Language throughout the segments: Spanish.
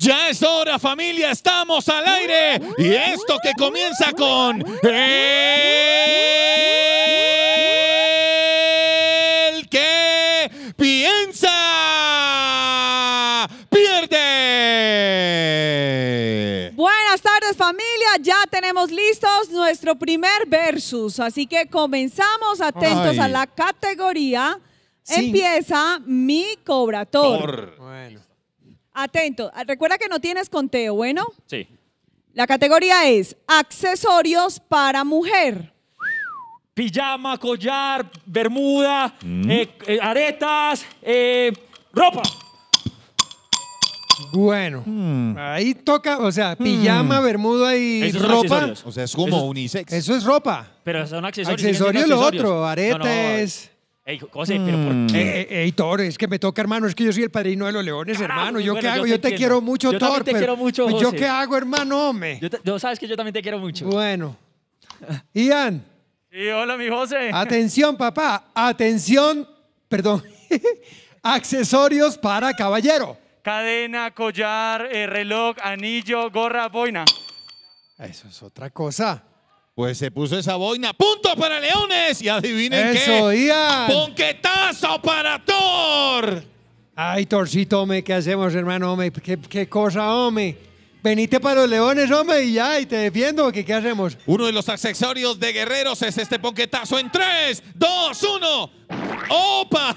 Ya es hora, familia, estamos al aire. Y esto que comienza con El que piensa pierde. Buenas tardes, familia. Ya tenemos listos nuestro primer versus. Así que comenzamos atentos a la categoría. Sí. Empieza mi cobrator. Bueno. Atento. Recuerda que no tienes conteo, ¿bueno? Sí. La categoría es accesorios para mujer. Pijama, collar, bermuda, aretas, ropa. Bueno, ahí toca, o sea, pijama, bermuda y Esos son ropa. accesorios. O sea, es como unisex. Eso es ropa. Pero son accesorios. Accesorios lo accesorios. otro, aretes. Ey, José, pero ¿por qué? Ey, Thor, es que me toca, hermano, es que yo soy el padrino de los leones, Carajo, hermano. ¿Yo bueno, qué hago? yo Yo te te quiero entiendo. mucho, Yo Thor. también te quiero mucho, ¿yo José. qué hago, hermano? Hombre. Yo sabes que yo también te quiero mucho. Bueno. Ian, Sí, hola, mi José. atención, papá. Atención, perdón. Accesorios para caballero. Cadena, collar, reloj, anillo, gorra, boina. Eso es otra cosa. Pues se puso esa boina. ¡Punto para Leones! Y adivinen Eso, qué. Ian. ¡Ponquetazo para Thor! Ay, Torcito, hombre, ¿qué hacemos, hermano? Hombre, ¿Qué cosa, hombre? Venite para los leones, hombre, y ya, y te defiendo, ¿qué hacemos? Uno de los accesorios de guerreros es este ponquetazo en 3, 2, 1. ¡Opa!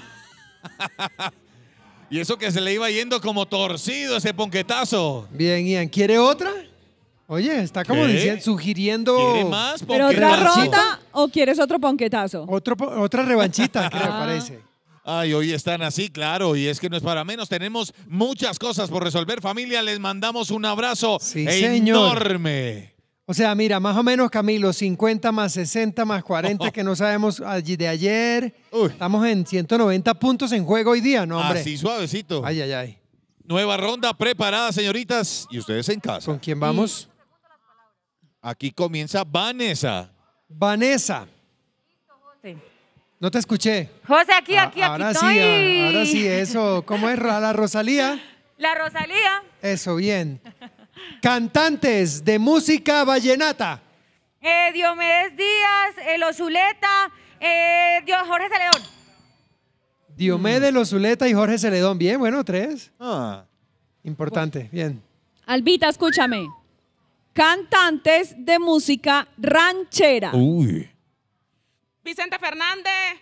Y eso que se le iba yendo como torcido ese ponquetazo. Bien, Ian, ¿quiere otra? Oye, está como ¿Qué? diciendo, sugiriendo ¿Quiere más ¿Pero ponquetazo? otra ronda o quieres otro ponquetazo? otra revanchita, creo, Ah. parece. Ay, hoy están así, claro, y es que no es para menos. Tenemos muchas cosas por resolver, familia. Les mandamos un abrazo Sí, señor. enorme. O sea, mira, más o menos, Camilo, 50 más 60 más 40 que no sabemos de ayer. Uy. Estamos en 190 puntos en juego hoy día, ¿no, hombre? Así suavecito. Ay, ay, ay. Nueva ronda preparada, señoritas. Y ustedes en casa. ¿Con quién vamos? Aquí comienza Vanessa. Vanessa. Sí. No te escuché. José, aquí Ahora estoy. sí, ahora sí, eso. ¿Cómo es la Rosalía? La Rosalía. Eso, bien. Cantantes de música vallenata. Diomedes Díaz, Los Zuleta, Jorge Celedón. Diomedes, Los Zuleta y Jorge Celedón. Bien, bueno, 3. Ah. Importante, bien. Albita, escúchame. Cantantes de música ranchera. Uy. Vicente Fernández.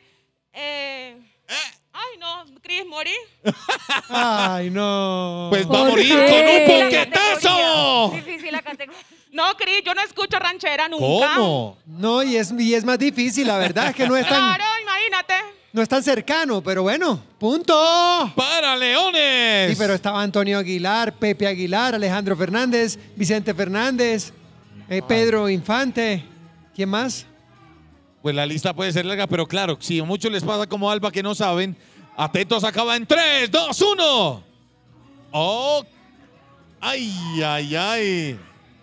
Ay, no, Cris, morí. Ay, no. Pues va a ¿Por morir qué? con un Difícil la ponquetazo. categoría. Difícil la categoría. No, Cris, yo no escucho ranchera nunca. ¿Cómo? No, y es más difícil, la verdad es que no es tan, Claro, imagínate. no es tan cercano, pero bueno, punto. Para Leones. Sí, pero estaba Antonio Aguilar, Pepe Aguilar, Alejandro Fernández, Vicente Fernández, Pedro Infante. ¿Quién más? Pues la lista puede ser larga, pero claro, si a muchos les pasa como Alba que no saben, atentos, acaba en 3, 2, 1. Oh. Ay, ay, ay.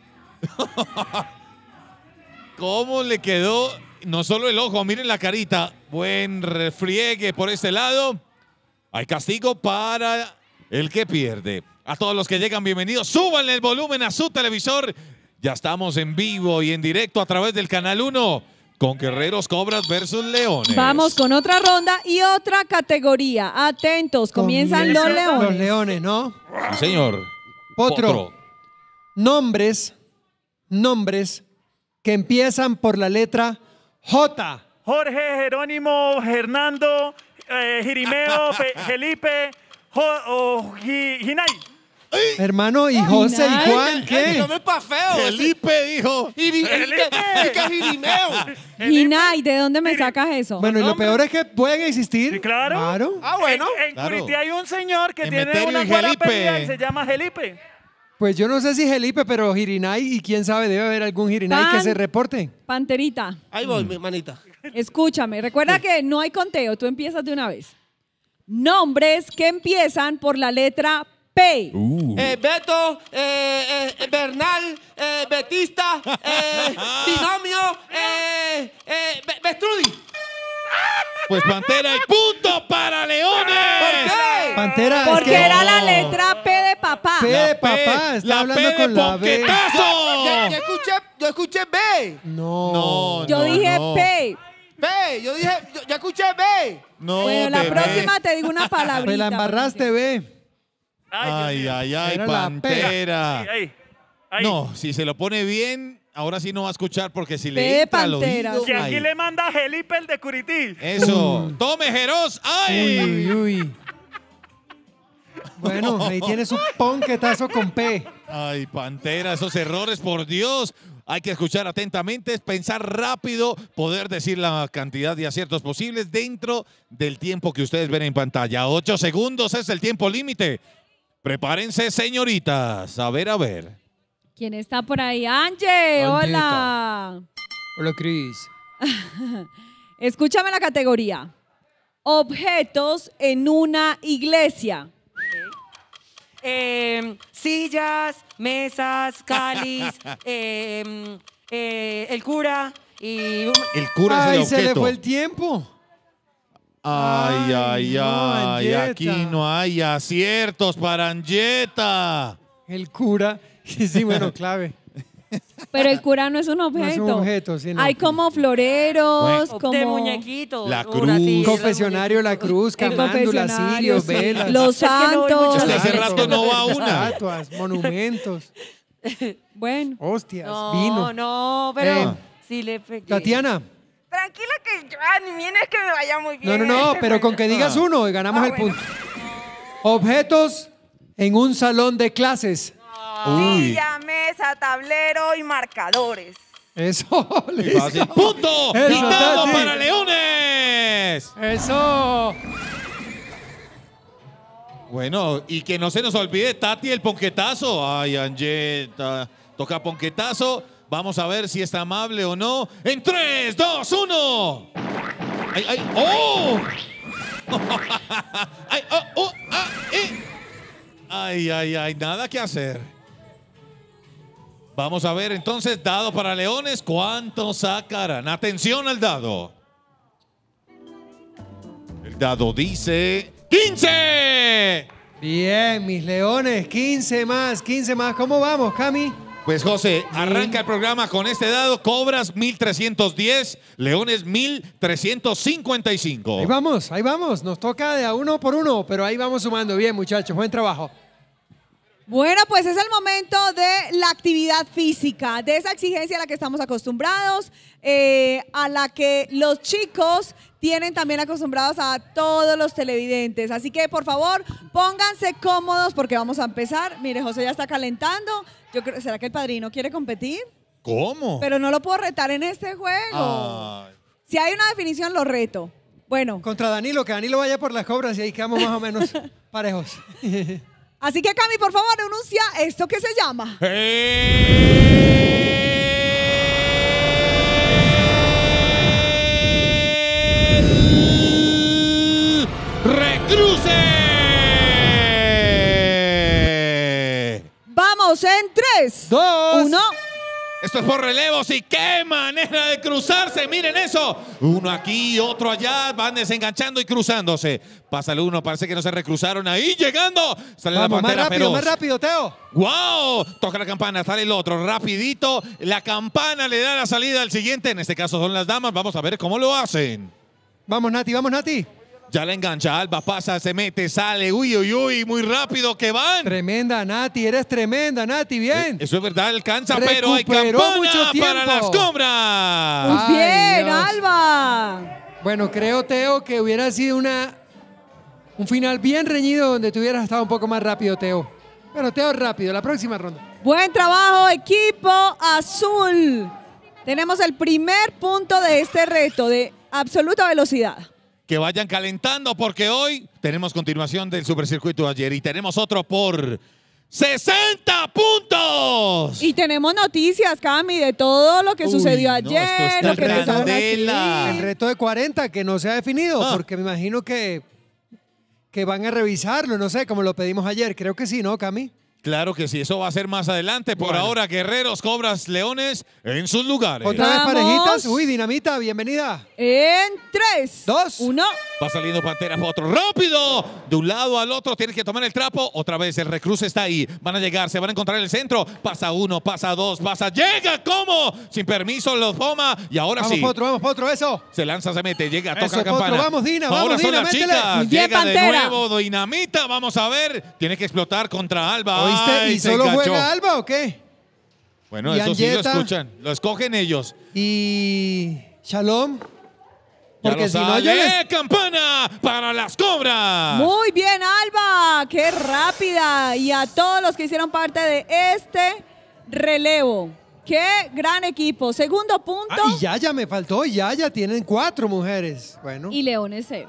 ¿Cómo le quedó? No solo el ojo, miren la carita. Buen refriegue por este lado. Hay castigo para el que pierde. A todos los que llegan, bienvenidos. Súbanle el volumen a su televisor. Ya estamos en vivo y en directo a través del Canal 1 con Guerreros Cobras versus Leones. Vamos con otra ronda y otra categoría. Atentos, comienzan los leones. Los leones, ¿no? Sí, señor. Potro. Nombres que empiezan por la letra J. Jorge, Jerónimo, Hernando, Jirimeo, Felipe, Ginay. Hermano, y José y Juan, ¿qué? No me pa' feo. Felipe dijo. ¿Y qué Jirimeo? Ginay, ¿de dónde me sacas eso? Bueno, y lo peor es que pueden existir. Sí, claro. Ah, bueno. En Claro. Curitiba hay un señor que tiene Emeterio una y guarapería Felipe. y se llama Felipe. Pues yo no sé si Felipe, pero Jirinay, y quién sabe, debe haber algún Jirinay que Pan. se reporte. Panterita, Ahí voy, mi manita. escúchame. Recuerda que no hay conteo, tú empiezas de una vez. Nombres que empiezan por la letra P. Beto, Bernal, Betista, Binomio, Bestrudi. Pues Pantera y punto para Leones. ¿Por qué? Pantera, es Porque que era la letra P de papá. P de papá, está la hablando P de con la B. ponquetazo. Yo escuché B. No. Yo dije no. P. B. Yo escuché B. No, Bueno, la bebé. próxima te digo una palabrita. Pues la embarraste, B. Ay, ay, ay, Era la P. Pantera. Ahí, ahí. No, si se lo pone bien, ahora sí no va a escuchar porque si P le de entra al Pantera, oído. sí. Si aquí ay. le manda Felipe el de Curití. Eso. Tome, Jeroz. ¡Ay! Uy, uy. Bueno, ahí tiene su ponquetazo con P. Ay, Pantera, esos errores, por Dios. Hay que escuchar atentamente, pensar rápido, poder decir la cantidad de aciertos posibles dentro del tiempo que ustedes ven en pantalla. 8 segundos es el tiempo límite. Prepárense, señoritas. A ver. ¿Quién está por ahí? Angie, hola. Hola, Cris. Escúchame la categoría. Objetos en una iglesia. Sillas, mesas, cáliz, el cura y... El cura es el Ay, se le objeto. fue el tiempo. Ay, Ay, no, aquí Angeta. no hay aciertos para Angeta. El cura. Sí, bueno, clave. Pero el cura no es un objeto. No es un objeto, sí, no. Hay como floreros, De como muñequitos. La una, cruz. sí, Confesionario, la cruz, el camándula, confesionario, cirios, sí. velas. Los Es que no voy santos. mucho Es que hace rato no va una. Estatuas, monumentos, Bueno, hostias, No, vino. no, pero Eh, sí le pegué. Tatiana. Tranquila que yo, ni bien es que me vaya muy No, bien. no, no, pero con que digas uno y ganamos el bueno. punto. Objetos en un salón de clases. Uy. Silla, mesa, tablero y marcadores. Eso, Muy listo. fácil. ¡Punto! Eso, ¡Quitado Tati. para Leones! Eso. Bueno, y que no se nos olvide, Tati, el ponquetazo. Ay, Angeta. Toca ponquetazo. Vamos a ver si está amable o no. En 3, 2, 1. ¡Ay, ay! ¡Oh! ¡Ay, oh, oh, ah, ay, ay, ay! Nada que hacer. Vamos a ver entonces, dado para Leones, ¿cuánto sacarán? Atención al dado. El dado dice 15. Bien, mis leones, 15 más. ¿Cómo vamos, Cami? Pues José, arranca el programa con este dado, cobras 1,310, Leones 1,355. Ahí vamos. Nos toca de a uno por uno, pero ahí vamos sumando. Bien, muchachos, buen trabajo. bueno, pues es el momento de la actividad física, de esa exigencia a la que estamos acostumbrados, a la que los chicos tienen también acostumbrados a todos los televidentes. Así que, por favor, pónganse cómodos porque vamos a empezar. Mire, José ya está calentando. Yo creo, ¿será que el padrino quiere competir? ¿Cómo? Pero no lo puedo retar en este juego. Ay. Si hay una definición, lo reto. Bueno, Contra Danilo, que Danilo vaya por las cobras y ahí quedamos más o menos parejos. así que Cami, por favor, enuncia esto que se llama. El recruce. Vamos en 3, 2. 1. Esto es por relevos y qué manera de cruzarse. Miren eso. Uno aquí, otro allá. Van desenganchando y cruzándose. Pasa el uno, parece que no se recruzaron ahí. Llegando. Sale Vamos, la pantera feroz. más rápido, Teo. ¡Wow! Toca la campana, sale el otro, rapidito. La campana le da la salida al siguiente. En este caso son las damas. Vamos a ver cómo lo hacen. Vamos, Nati. Ya la engancha, Alba pasa, se mete, sale. Uy, uy, uy, muy rápido que van. Tremenda, Nati, eres tremenda, Nati, bien. Eso es verdad, alcanza, pero hay Recuperó campana mucho tiempo. para las cobras. Muy Ay, bien, Dios. Alba. Bueno, creo, Teo, que hubiera sido un final bien reñido donde tú hubieras estado un poco más rápido, Teo. Pero Teo, rápido, la próxima ronda. Buen trabajo, equipo azul. Tenemos el primer punto de este reto de absoluta velocidad. Que vayan calentando porque hoy tenemos continuación del supercircuito de ayer y tenemos otro por 60 puntos. Y tenemos noticias, Cami, de todo lo que Uy, sucedió no, ayer, esto está lo que empezaron a candela. El escribir. reto de 40 que no se ha definido, Ah. porque me imagino que van a revisarlo, no sé, como lo pedimos ayer. Creo que sí, ¿no, Cami? Claro que sí, eso va a ser más adelante. Por Bueno. ahora, guerreros, cobras, leones en sus lugares. Otra vez Vamos. parejitas. Uy, Dinamita, bienvenida. En 3, 2, 1. Va saliendo Pantera para otro. ¡Rápido! De un lado al otro, tiene que tomar el trapo. Otra vez el recruce está ahí. Van a llegar, se van a encontrar en el centro. Pasa uno, pasa dos, pasa. ¡Llega! ¿Cómo? Sin permiso lo toma. Y ahora vamos, sí. vamos, Potro, eso. Se lanza, se mete, llega, Eso, toca la Potro, campana. vamos, Dina, Ahora vamos, son Dina, las métele. chicas. Muy bien, Llega de Pantera. nuevo Dinamita. Vamos a ver. Tiene que explotar contra Alba. ¿Oíste? Ay, ¿Y se solo enganchó. juega Alba o qué? Bueno, Y eso sí lo Angeta. escuchan. Lo escogen ellos. Y Shalom. Ya Porque lo si no, yo sale. les... ¡Campana para las cobras! Muy bien, Alba. Qué rápida. Y a todos los que hicieron parte de este relevo. Qué gran equipo. Segundo punto. Ah, y Yaya me faltó. Yaya tienen 4 mujeres. Bueno. Y Leones 0.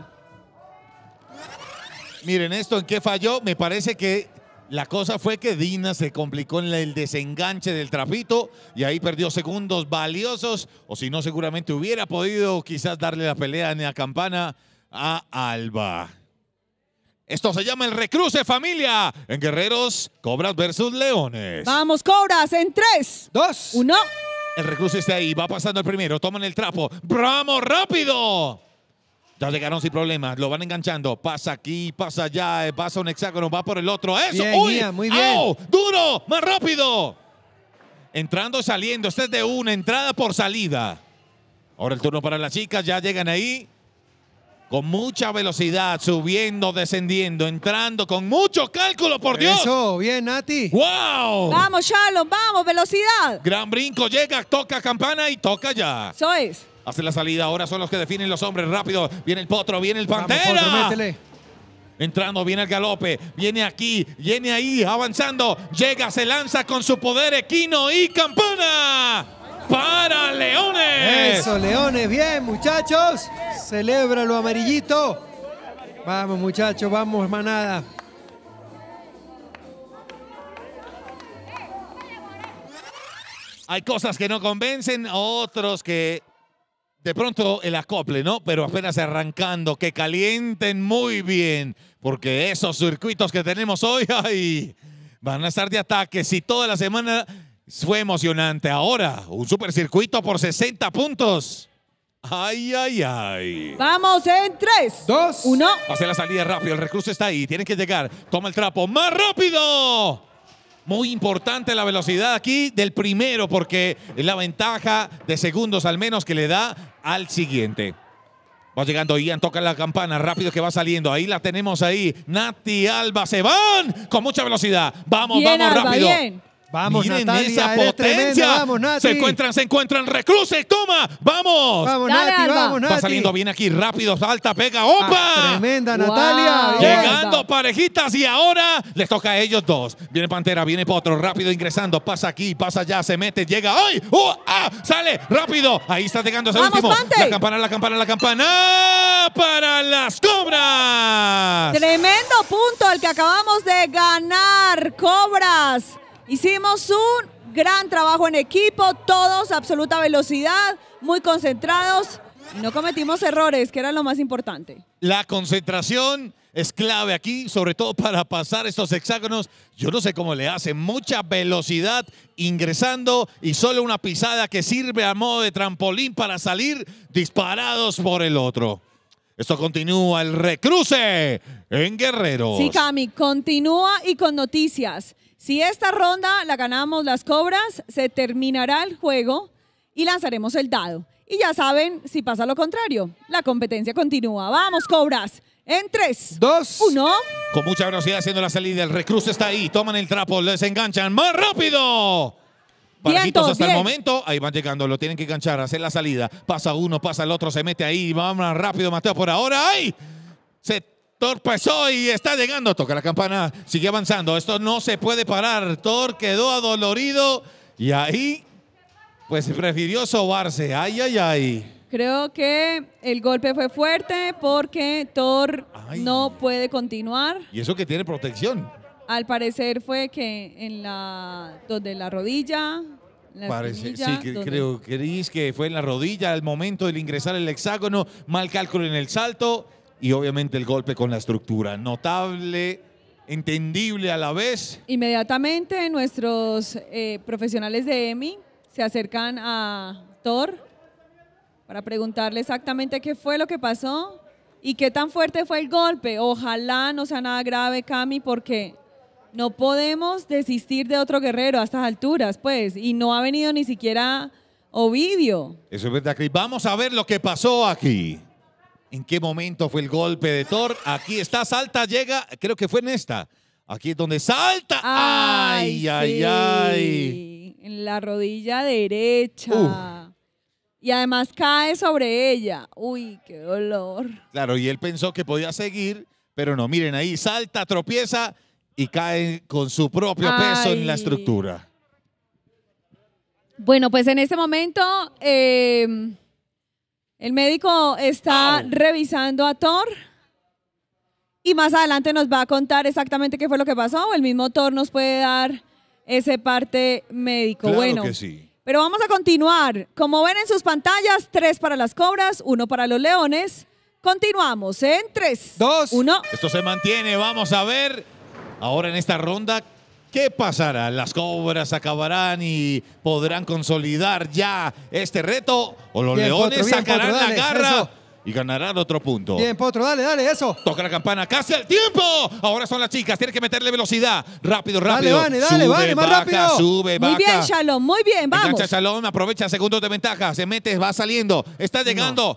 Miren esto, ¿en qué falló? Me parece que la cosa fue que Dina se complicó en el desenganche del trapito y ahí perdió segundos valiosos, o si no, seguramente hubiera podido quizás darle la pelea en la campana a Alba. Esto se llama el recruce, familia, en Guerreros, Cobras versus Leones. Vamos, Cobras, en 3, 2, 1. El recruce está ahí, va pasando el primero, toman el trapo. ¡Vamos, rápido! Ya llegaron sin problemas, lo van enganchando. Pasa aquí, pasa allá, pasa un hexágono, va por el otro. ¡Eso! Bien, ¡Uy! Nia, muy bien. ¡Au! ¡Duro! ¡Más rápido! Entrando, saliendo. Este es de una entrada por salida. Ahora el turno para las chicas. Ya llegan ahí con mucha velocidad, subiendo, descendiendo, entrando con mucho cálculo, por Dios. Eso, bien, Nati. ¡Wow! Vamos, Shalom, vamos, velocidad. Gran brinco, llega, toca campana y toca ya. Eso es. Hace la salida, ahora son los que definen los hombres. Rápido, viene el potro, viene el Vamos, pantera. Potro, métele. Entrando, viene el galope, viene aquí, viene ahí, avanzando. Llega, se lanza con su poder equino y campana para Leones. Eso, Leones, bien, muchachos. Celebra lo amarillito. Vamos, muchachos, vamos, manada. Hay cosas que no convencen, otros que de pronto el acople, ¿no? Pero apenas arrancando, que calienten muy bien, porque esos circuitos que tenemos hoy, ay, van a estar de ataque. Si toda la semana fue emocionante, ahora un supercircuito por 60 puntos. Ay, ay, ay. Vamos en 3, 2, 1. Hace la salida rápido, el recruce está ahí, tienen que llegar. Toma el trapo, ¡más rápido! Muy importante la velocidad aquí del primero porque es la ventaja de segundos al menos que le da al siguiente. Va llegando Ian, toca la campana, rápido que va saliendo. Ahí la tenemos ahí. Nati, Alba, se van con mucha velocidad. Vamos, Bien, vamos, Alba, rápido. bien. Vamos, Miren Natalia, esa eres tremenda. potencia. Vamos, Nati. Se encuentran, recruce, toma, vamos. Vamos, Dale, Nati, Alba. vamos, Nati. Va saliendo bien aquí, rápido, salta, pega, ¡opa! Ah, tremenda, Wow. Natalia. bien. Llegando Alba. parejitas y ahora les toca a ellos dos. Viene Pantera, viene Potro, rápido ingresando, pasa aquí, pasa allá, se mete, llega, ¡ay! Sale, rápido. Ahí está llegando ese ¡Vamos, último. Pante! La campana para las cobras. Tremendo punto el que acabamos de ganar, Cobras. Hicimos un gran trabajo en equipo, todos a absoluta velocidad, muy concentrados y no cometimos errores, que era lo más importante. La concentración es clave aquí, sobre todo para pasar estos hexágonos. Yo no sé cómo le hacen, mucha velocidad ingresando y solo una pisada que sirve a modo de trampolín para salir disparados por el otro. Esto continúa el recruce en Guerreros. Sí, Cami, continúa y con noticias. Si esta ronda la ganamos las Cobras, se terminará el juego y lanzaremos el dado. Y ya saben, si pasa lo contrario, la competencia continúa. ¡Vamos, Cobras! En 3, 2, 1. Con mucha velocidad haciendo la salida, el recruce está ahí, toman el trapo, les enganchan más rápido. Parejitos hasta el momento, ahí van llegando, lo tienen que enganchar, hacer la salida. Pasa uno, pasa el otro, se mete ahí, va más rápido Mateo por ahora. ¡Ay! Se torpezó y está llegando, toca la campana, sigue avanzando. Esto no se puede parar. Thor quedó adolorido y ahí pues prefirió sobarse. ¡Ay, ay, ay! Creo que el golpe fue fuerte porque Thor no puede continuar. Y eso que tiene protección. Al parecer fue que en donde la rodilla, la Parece, espinilla, sí, donde- creo, Cris, que fue en la rodilla al momento de ingresar el hexágono, mal cálculo en el salto y obviamente el golpe con la estructura. Notable entendible a la vez. Inmediatamente nuestros profesionales de EMI se acercan a Thor para preguntarle exactamente qué fue lo que pasó y qué tan fuerte fue el golpe. Ojalá no sea nada grave, Cami, porque no podemos desistir de otro guerrero a estas alturas, pues, y no ha venido ni siquiera Ovidio. Eso es verdad, Cris. Vamos a ver lo que pasó aquí. ¿En qué momento fue el golpe de Thor? Aquí está, salta, llega, creo que fue en esta. Aquí es donde salta. ¡Ay, ay, sí. ay! En la rodilla derecha. Y además cae sobre ella. Uy, qué dolor. Claro, y él pensó que podía seguir, pero no. Miren, ahí salta, tropieza y cae con su propio peso en la estructura. Bueno, pues en este momento el médico está revisando a Thor y más adelante nos va a contar exactamente qué fue lo que pasó. El mismo Thor nos puede dar ese parte médico. Claro bueno, que sí. Pero vamos a continuar. Como ven en sus pantallas, 3 para las cobras, 1 para los leones. Continuamos en 3, 2, 1. Esto se mantiene. Vamos a ver ahora en esta ronda qué pasará. ¿Las cobras acabarán y podrán consolidar ya este reto? ¿O los Bien, leones Potro, bien, sacarán Potro, dale, la garra eso. y ganarán otro punto? Bien, Potro, dale, dale, eso. Toca la campana, casi al tiempo. Ahora son las chicas, tienen que meterle velocidad. Rápido, rápido. Dale, Vane, Sube, más baja, rápido. sube, baja. Muy bien, Shalom, muy bien, vamos. Engancha Shalom, aprovecha segundos de ventaja. Se mete, va saliendo, está llegando.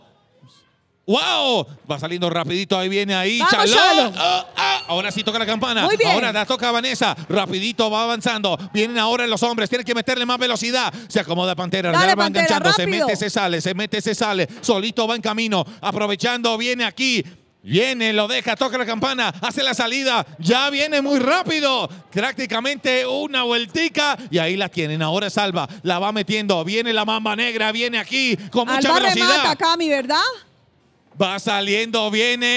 ¡Wow! Va saliendo rapidito, ahí viene ahí. Vamos, Shalom. Shalom. Ahora sí toca la campana. Muy bien. Ahora la toca Vanessa. Rapidito va avanzando. Vienen ahora los hombres, tienen que meterle más velocidad. Se acomoda Pantera, Dale, ya va Pantera, enganchando. Se rápido. mete, se sale, se mete, se sale. Solito va en camino. Aprovechando, viene aquí. Viene, lo deja, toca la campana, hace la salida, ya viene muy rápido, prácticamente una vueltica y ahí la tienen, ahora Salva, la va metiendo, viene la mamba negra, viene aquí con mucha Alba velocidad. remata, Cami, ¿verdad? Va saliendo,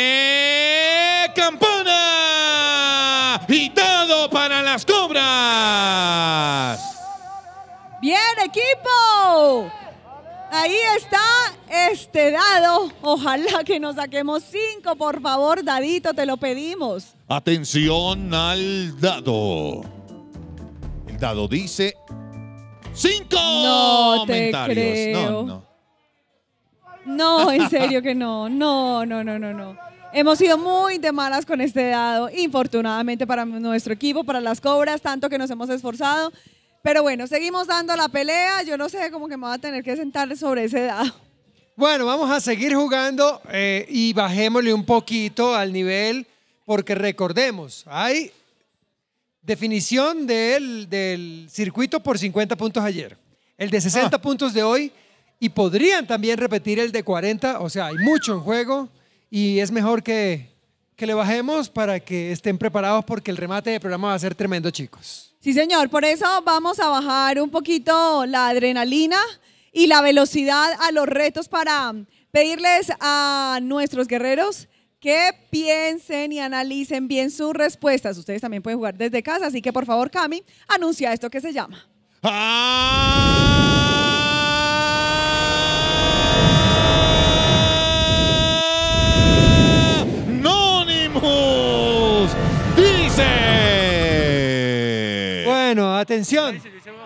viene campana y todo para las cobras. Bien, equipo. Ahí está este dado. Ojalá que nos saquemos 5, por favor, dadito, te lo pedimos. Atención al dado. El dado dice 5 No te comentarios. creo. No. No, en serio que no. No. Hemos sido muy de malas con este dado, infortunadamente para nuestro equipo, para las cobras, tanto que nos hemos esforzado. Pero bueno, seguimos dando la pelea. Yo no sé, como que me voy a tener que sentar sobre ese dado. Bueno, vamos a seguir jugando y bajémosle un poquito al nivel, porque recordemos, hay definición del circuito por 50 puntos ayer, el de 60 puntos de hoy, y podrían también repetir el de 40, o sea, hay mucho en juego y es mejor que le bajemos para que estén preparados porque el remate del programa va a ser tremendo, chicos. Sí, señor. Por eso vamos a bajar un poquito la adrenalina y la velocidad a los retos para pedirles a nuestros guerreros que piensen y analicen bien sus respuestas. Ustedes también pueden jugar desde casa, así que por favor, Cami, anuncia esto que se llama. Anonymous dice. Bueno, atención.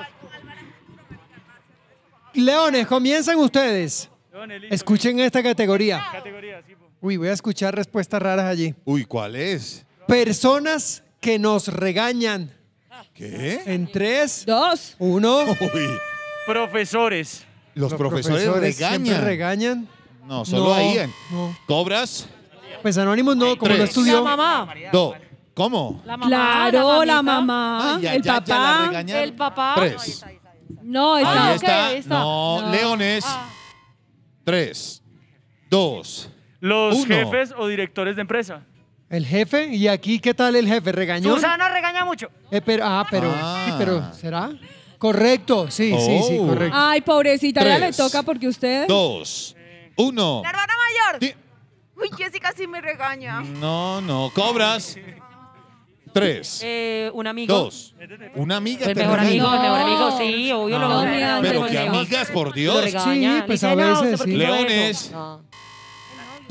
Leones, comienzan ustedes. Escuchen esta categoría. Uy, voy a escuchar respuestas raras allí. Uy, ¿cuál es? Personas que nos regañan. ¿Qué? En 3, 2, 1. Uy, Profesores. los profesores regañan. ¿Siempre regañan? No, solo No, ahí. no. ¿Cobras? Pues Anónimos no, como no 3. estudió. mamá. Dos. ¿Cómo? La mamá. claro, la mamita. mamá, Ya, el ya, ya la papá. regañaron. El papá. 3. No, Ahí está. está. ok, está. No, No. Leones. 3, 2. Los Uno. jefes o directores de empresa. El jefe, ¿y aquí qué tal el jefe? ¿Regañó? Susana regaña mucho. Pero ¿será? Correcto, sí, sí, Oh. correcto. Ay, pobrecita, ya le 3, toca porque ustedes. 2, 1. La hermana mayor. Uy, Jessica sí me regaña. No, cobras. 3, Un amigo. 2. Una amiga El te mejor regaña. amigo, el mejor No. amigo, sí, obvio No, lo mira, Pero no, qué no. amigas, por Lo Dios. regaña. Sí, pues Le a dice, "No, veces ¿usted por qué sí. hizo Leones. eso?". No.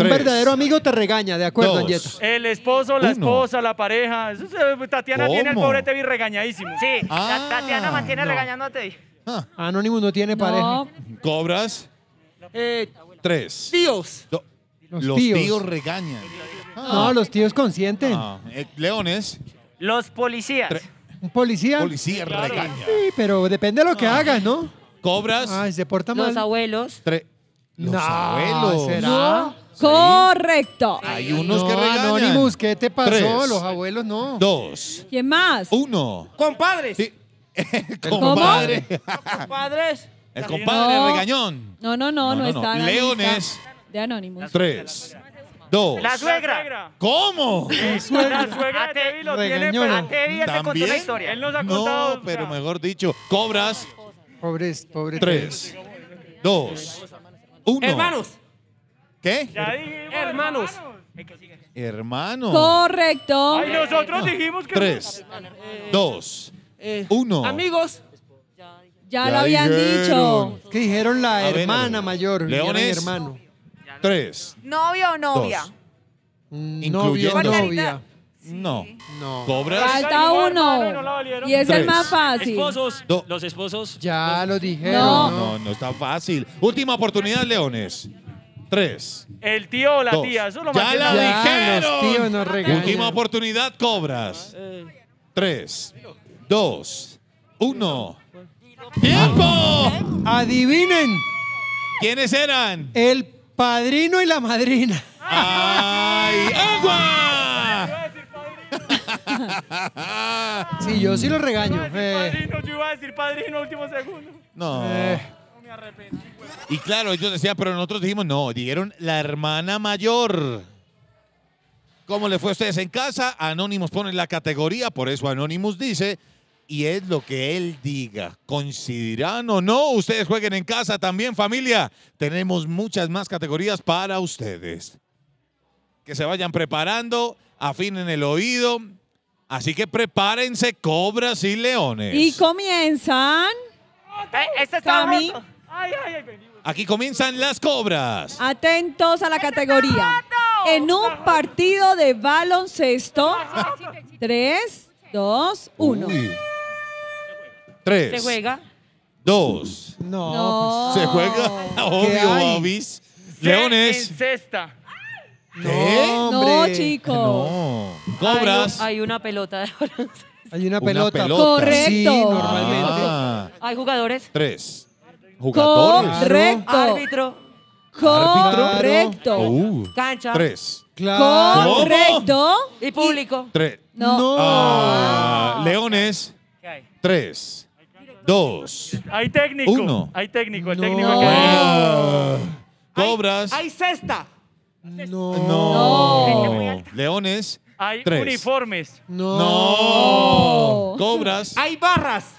Un 3, verdadero amigo te regaña, de acuerdo, 2, Anguieta. El esposo, la 1. esposa, la pareja. Eso Tatiana tiene el ¿Cómo? pobre Tevi regañadísimo. Sí, Ah, Tatiana mantiene no. regañándote. Anónimo no tiene pareja. No, Cobras. Eh, 3. tíos. Los tíos. regañan. No, los tíos consienten. Leones. Los policías. Un policía. Policía regaña. Sí, pero depende de lo que hagas, ¿no? Cobras. Ay, se porta mal. Los abuelos. 3. Los No, abuelos. ¿será? correcto. Hay unos No, que regañan. Anonymous, ¿qué te pasó? 3, Los abuelos no. 2, ¿Quién más? 1. Compadres. Sí. El compadre. Compadres. El compadre No. regañón. No está en la Leones. lista de Anonymous. 3, 2. La suegra. ¿Cómo? La suegra de Tevi lo tiene, Regañona. A Tevi él te contó ¿También? una historia. él nos ha contado. No, pero mejor dicho. Cobras. Pobre. 3, 2, 1. Hermanos. ¿Qué? Ya dijimos, Hermanos. Hermano. Correcto. Ay, nosotros dijimos que 3, 2, 1. Amigos. Ya Ya lo habían dijeron. dicho. Que dijeron la A ver, hermana mayor. y eran Leones. hermano. 3, ¿Novio o novia? 2. Novio, Incluyendo- novia. No. No. Cobras. Falta igual, padre, no la uno. valieron. Y es el 3. más fácil. Esposos. Do- Los esposos. Ya lo dijeron. No. No está fácil. Última oportunidad, Leones. 3. El tío o la 2. tía, eso lo Ya mantiene. la Ya, dijeron. los tíos nos regañan. Última oportunidad, Cobras. 3, 2, 1. ¡Tiempo! Adivinen. ¿Quiénes eran? El padrino y la madrina. ¡Ay! ¡Agua! Sí, yo sí lo regaño. Padrino, yo iba a decir padrino último segundo. No. No me arrepiento. Y claro, ellos decían, pero nosotros dijimos, no, dijeron la hermana mayor. ¿Cómo le fue a ustedes en casa? Anonymous pone la categoría, por eso Anonymous dice, y es lo que él diga. ¿Coincidirán o no? Ustedes jueguen en casa también, familia. Tenemos muchas más categorías para ustedes. Que se vayan preparando, afinen el oído. Así que prepárense, cobras y leones. Y comienzan. Este está Cami. roto. Ay, vení. Aquí comienzan las cobras. Atentos a la categoría. En un partido de baloncesto. 3, 2, 1. 3, Se juega. 2. No. No. Se juega, ¿Qué obvio, hay? Obis. En Leones. cesta. ¿Qué? No, hombre. chicos. No. Cobras. Hay una pelota de baloncesto. Hay una Una pelota. pelota. Correcto. Sí, normalmente. Hay jugadores. 3. Jugadores. Correcto. Árbitro. Correcto. Cancha. 3. Claro. Correcto. Y público. 3. No. Leones. ¿Qué hay? 3, 2. Hay técnico. 1. Hay técnico. El No. técnico que Cobras. Hay cesta. No. No. Leones. hay 3. uniformes. No. No. Cobras. Hay barras.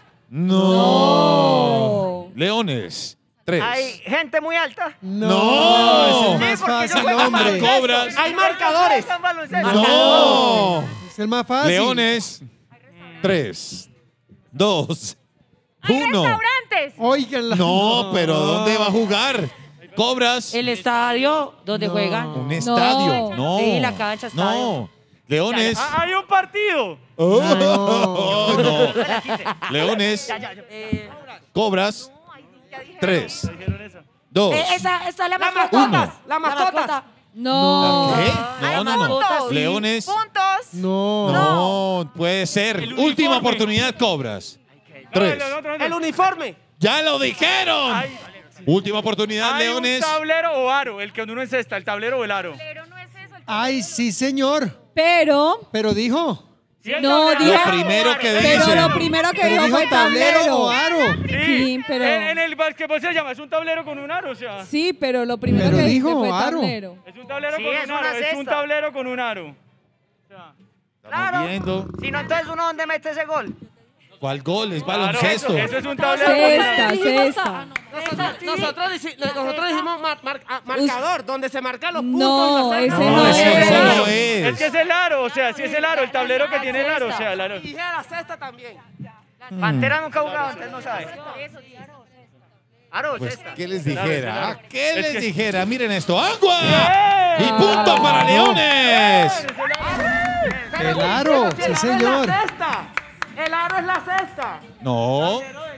No. Leones. 3. Hay gente muy alta. No. Es el más Sí, porque yo fácil, juego hombre. Cobras. Hay marcadores. No. Es el más fácil. Leones. 3, 2, 1. Restaurantes. Óiganla. No, pero ¿dónde va a jugar? Cobras. El estadio donde juegan. Un estadio. No. Sí, la cancha, estadio. No. Leones. Hay un partido. Oh, no. Leones. Cobras. 3, Dijeron eso. 2. Esa es la Las mascota. mascotas. Las mascotas. No. ¿Qué? Hay No. puntos. Leones. Puntos. No. No, puede ser. El Última uniforme. oportunidad, Cobras. 3. El uniforme. ¡Ya lo dijeron! Hay, Última oportunidad, hay Leones. un tablero o aro, el que uno encesta, el tablero o el aro. Pero no es eso. Ay, sí, señor. Pero, Pero dijo. Sí, el No, tablero, dijo- aro, primero aro. que pero dice. lo primero que Pero dijo dijo fue tablero o tablero. aro. Sí, pero. En el básquetbol se llama, es un tablero con un aro, o sea. Sí, pero lo primero Pero que dijo dijiste fue aro. tablero. Es un tablero Sí, con es un una aro, es un cesta. tablero con un aro. O sea, Claro. viendo. Si no, entonces uno dónde mete ese gol. ¿Cuál gol? Es claro, baloncesto. eso es un tablero con Cesta, cesta. Nosotros dijimos marcador, donde se marcan los puntos. No, y las ese cestas. no ese es. no Es es. que es el aro, o sea, si es el aro, el tablero que tiene el aro, o sea, el aro. Y dije a la cesta también. Pantera nunca ha jugado, entonces no sabe. Aro, Pues, cesta. ¿qué les Claro, dijera? claro. ¿Qué Es les que- dijera? Miren esto. ¡Agua! Y punto para Leones. El aro, sí, El señor. aro es la cesta. El aro es la cesta. No.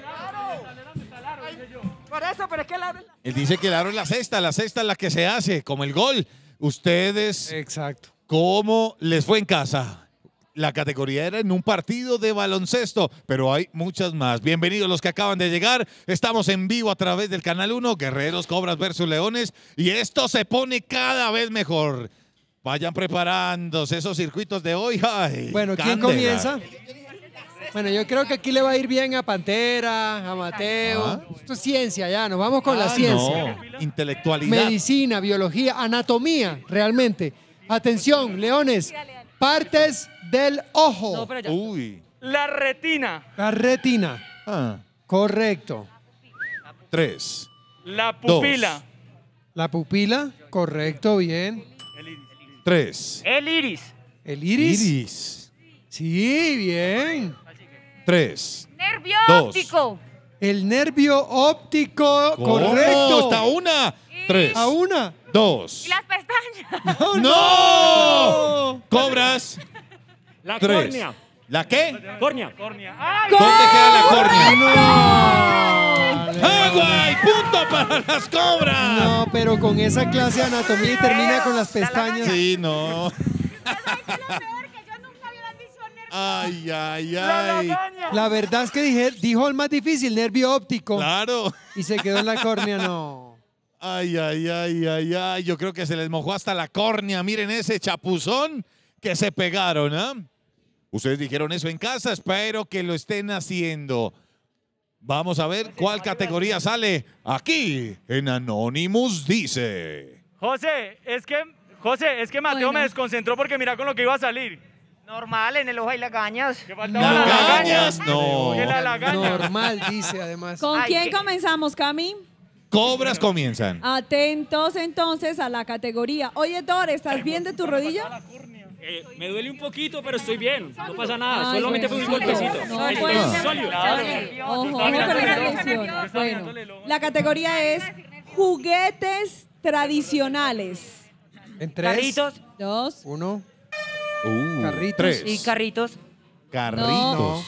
Por eso, pero es que el aro es la... Él dice que el aro es la cesta es la que se hace, como el gol. Ustedes, Exacto. ¿cómo les fue en casa? La categoría era en un partido de baloncesto, pero hay muchas más. Bienvenidos los que acaban de llegar. Estamos en vivo a través del Canal 1, Guerreros, Cobras versus Leones, y esto se pone cada vez mejor. Vayan preparándose esos circuitos de hoy. Ay, Bueno, ¿quién candela. comienza? Bueno, yo creo que aquí le va a ir bien a Pantera, a Mateo. Ah. Esto es ciencia ya, nos vamos con la Ah, ciencia. no. Intelectualidad. Medicina, biología, anatomía, realmente. Atención, Leones, partes del ojo. No, pero ya. Uy. La retina. La retina, Ah. correcto. 3. La pupila. La pupila, correcto, bien. 3. El iris. El iris, Iris. sí, bien. 3. Nervio Dos. óptico. El nervio óptico, ¿Cómo? correcto. Está una. 3. A una. 2. Y las pestañas. ¡No! Cobras. La 3. córnea. ¿La qué? Córnea. ¡Ay! ¿Dónde queda la córnea? No. ¡Agua y punto para las cobras! No, pero con esa clase de anatomía y termina con las pestañas. Sí, no. ¿Sabes qué es lo peor? Que yo nunca había dicho nervio. Ay, ay, ¡La ay. lagaña! La verdad es que dijo el más difícil, nervio óptico. Claro. Y se quedó en la córnea, no. Ay, ay, ay, ay, ay. Yo creo que se les mojó hasta la córnea. Miren ese chapuzón que se pegaron, ¿ah? Ustedes dijeron eso en casa, espero que lo estén haciendo. Vamos a ver cuál categoría sale aquí en Anonymous Dice. José, es que Mateo Bueno. me desconcentró porque mira con lo que iba a salir. Normal, en el ojo hay lagañas. Que faltaba la ¿Lagañas? lagaña. No. Que la lagaña. Normal, dice además. ¿Con Ay, quién qué- comenzamos, Cami? Cobras comienzan. Atentos entonces a la categoría. Oye, Thor, ¿estás bien de tu rodilla? Me duele un poquito, pero estoy bien. No pasa nada. Ay, Solamente fue un pobrecito. golpecito. No, Estoy pues. sólido. Ojo con esas lesiones. Bueno, la categoría es juguetes tradicionales. En 3, Carritos 2, 1. Carritos. Carritos. 3. y carritos. Carritos.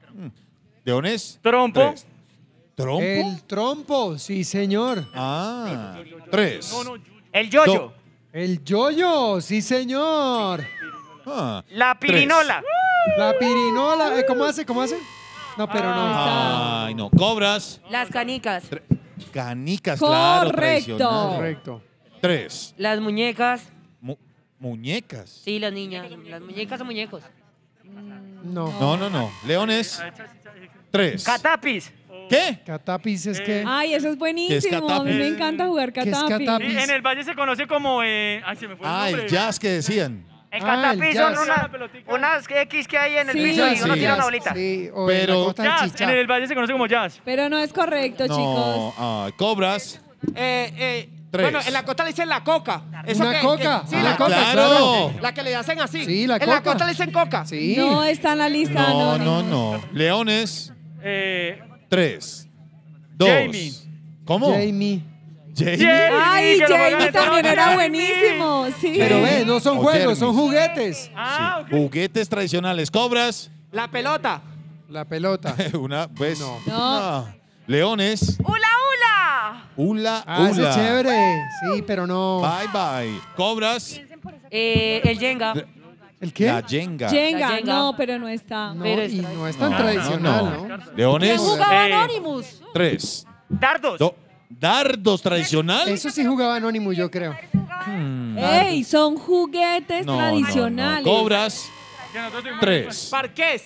Leones. Trompo. 3. ¿Trompo? El trompo, sí, señor. Ah. 3. El yoyo. El yoyo, sí, señor. Ah. La pirinola. La pirinola, ¿cómo hace? ¿Cómo hace? No, pero no. Ay, no. Cobras. Las canicas. Canicas, claro. Correcto. tradicional. Correcto. 3. Las muñecas. Muñecas. Sí, las niñas. Las muñecas o muñecos. No. No. Leones. 3. Catapis. ¿Qué? Catapis es que. Ay, eso es buenísimo. A mí me encanta jugar ¿Qué es catapis. catapis? En el valle se conoce como... ay, se me fue el Ah, nombre. el jazz que decían. El Ah, catapis el son jazz. unas X que hay en el Sí. piso y uno Sí. tira una bolita. Sí, o Pero- en la costa del Jazz, Chichá. en el valle se conoce como jazz. Pero no es correcto, No. chicos. Ah, cobras. 3. Bueno, en la costa le dicen la coca. Una coca, sí, una la coca, claro. claro. La que le hacen así. Sí, la En coca. la costa le dicen coca. Sí. No está en la lista. No. Leones. Eh, 3. 2. Jamie. ¿Cómo? Jamie. Jamie. Ay, que lo Jamie juegan también todos. era buenísimo. Sí. Pero ve, no son O juegos, son Jermis. juguetes. Ah, Sí. Juguetes tradicionales. Cobras. La pelota. La pelota. Una, pues. No. No. Leones. ¡Hula, hula! Hula, Ah, ese hula. es chévere. Sí, pero no. Bye, bye. Cobras. El Jenga. ¿El qué? La Jenga. Jenga, La Jenga. no, pero no está. No, Pero es y no es tan No, tradicional, ¿no? Leones. ¿Quién jugaba Eh, Anonymous? 3. dardos. Dardos tradicional. Eso sí jugaba Anonymous, yo creo. ¡Ey! Son juguetes No, tradicionales. no. Cobras. Que nosotros tuvimos- 3. Parqués.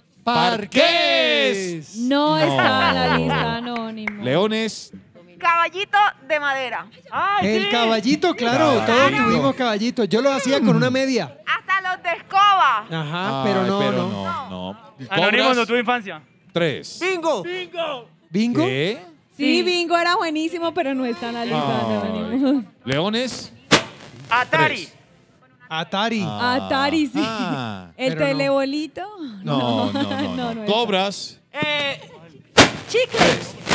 Parqués. No, No. está en la lista anónimo. Leones. Caballito de madera. Ay, El sí. caballito, claro, Caballito. todos tuvimos caballitos. Yo lo hacía con una media. Hasta los de escoba. Ajá, pero no, no. no. Anónimos no tuve infancia. 3. Bingo. ¿Bingo? ¿Qué? Sí, bingo era buenísimo, pero no está en la lista Ay. anónimo. Leones. Atari. 3. Atari. Atari, sí. Ah. ¿El Pero no. telebolito? No. no está. Cobras. Chicles.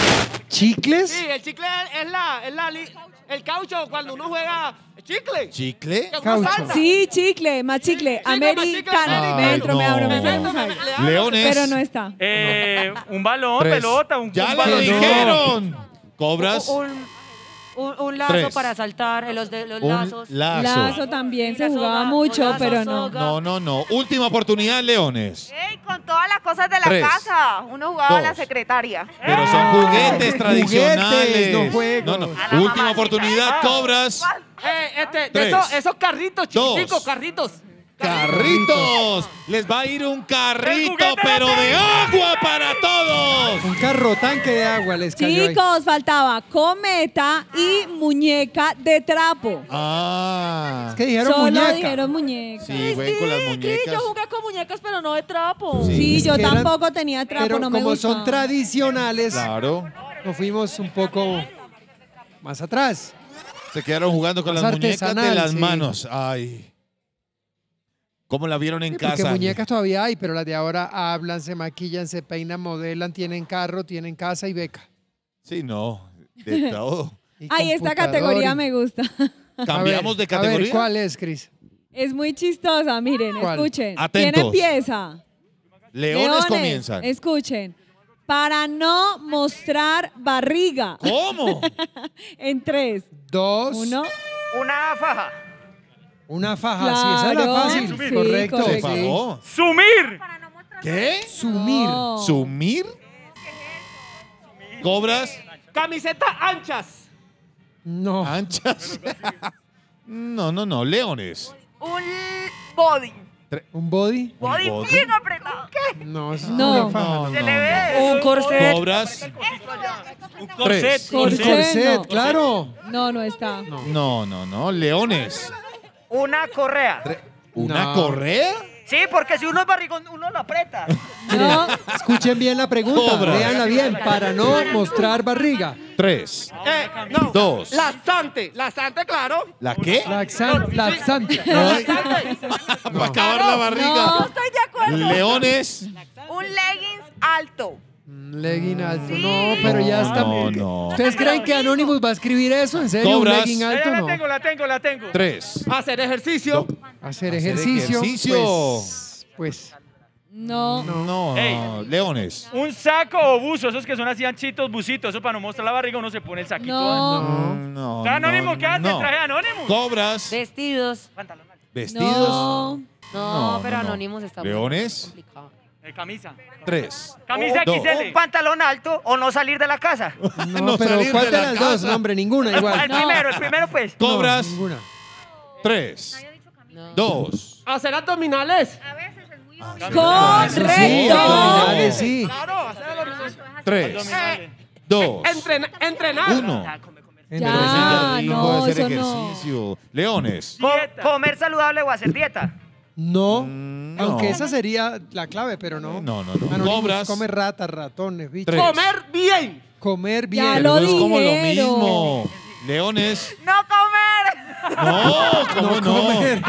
¿Chicles? Sí, el chicle es el caucho cuando uno juega chicle. ¿Chicle? Que uno Caucho. salta. Sí, chicle, más chicle. Americano. Ay, Me entro, me no. abro, me Me salgo, meto, me salgo. le abro. Leones. Pero no está. Un balón, Tres. pelota, un Ya un lo balón. dijeron. Cobras. Un lazo Tres. para saltar, los Un lazos. Lazo también se Una jugaba soga, mucho, un lazo, pero no. soga. No. Última oportunidad, Leones. Ey, con todas las cosas de la Tres. casa. Uno jugaba a la Dos. secretaria. Pero son juguetes tradicionales. no juegos. A la Última mamacita. oportunidad, Cobras. De Tres. esos carritos Dos. chiquiticos, carritos. Carritos. Les va a ir un carrito, juguete pero de de agua para todos. Un carro tanque de agua les cayó ahí. Chicos, faltaba cometa y muñeca de trapo. Ah. ¿Qué dijeron Solo muñeca? dijeron muñeca. Sí, güey, con las muñecas. con muñecas, pero no de trapo. Sí, Es yo que eran- tampoco tenía trapo, Pero no me como gustaba. son tradicionales, Claro. nos fuimos un poco más atrás. Se quedaron jugando con Más las muñecas de artesanal, las sí. manos. Ay. ¿Cómo la vieron en Sí, porque casa? muñecas todavía hay, pero las de ahora hablan, se maquillan, se peinan, modelan, tienen carro, tienen casa y beca. Sí, no. De todo. Y Ay, esta computador categoría y- me gusta. ¿Cambiamos de A ver, categoría? ¿cuál es, Cris? Es muy chistosa, miren, ¿Cuál? escuchen. Atentos. ¿Quién empieza? Leones comienzan. Escuchen. Para no mostrar barriga. ¿Cómo? En 3, Dos. 1. Una faja. Una faja, sí, esa era Claro. fácil. Sí, correcto. Se correcto. sí. pagó. ¡Sumir! ¿Qué? Sumir. No. ¿Sumir? ¿Cobras? Camisetas anchas. No. ¿Anchas? No. Leones. Un body. ¿Un body? Body body? bien apretado. ¿Qué? No, eso es No. una faja. Se le ve. Un corset. ¿Cobras? Un Tres. corset. Un Corset, corset, no. claro. No, no está. No. Leones. Una correa. ¿Una No. correa? Sí, porque si uno es barrigón, uno lo aprieta. No. Escuchen bien la pregunta, Cobra. véanla bien, para no mostrar barriga. 3. No. 2. Laxante, claro. ¿La qué? Laxante. Ay, para acabar la barriga. No. Estoy de acuerdo. Leones. Un leggings alto. Legging alto. No, pero ya está. No. ¿Ustedes creen que Anonymous va a escribir eso? ¿En serio? ¿Un Cobras. legging Ya alto? No. la tengo. 3. Hacer ejercicio. Hacer Hacer ejercicio. ejercicio. Pues No. No. Ey. Leones. Un saco o buzo, esos que son así anchitos, bucitos, eso para no mostrar la barriga uno se pone el saquito. No. No. ¿Está anónimo? ¿Qué hace? no. ¿Traje anónimo? ¿Cobras? Vestidos. ¿Vestidos? No. No, pero Anonymous está muy Leones. complicado. Camisa. 3. Camisa Dos. XL. Un pantalón alto o no salir de la casa. no, No pero salir ¿cuál de de la las dos? casa. No, hombre, ninguna igual. El primero pues. ¿Cobras? No, ninguna. 3. No. 2. Hacer abdominales. Sí, abdominales, sí. Claro, hacer abdominales. 3. 2. Entrenar. 1. Ya, no, hacer eso no. ejercicio. Leones. Comer saludable o hacer dieta. No, No. aunque esa sería la clave, pero no. No. Anonymous ¿Cobras? come ratas, ratones, bichos. 3. Comer bien. Comer bien. Ya Pero lo eso es como lo dijeron. mismo. Leones. No comer. No, ¿cómo no? comer.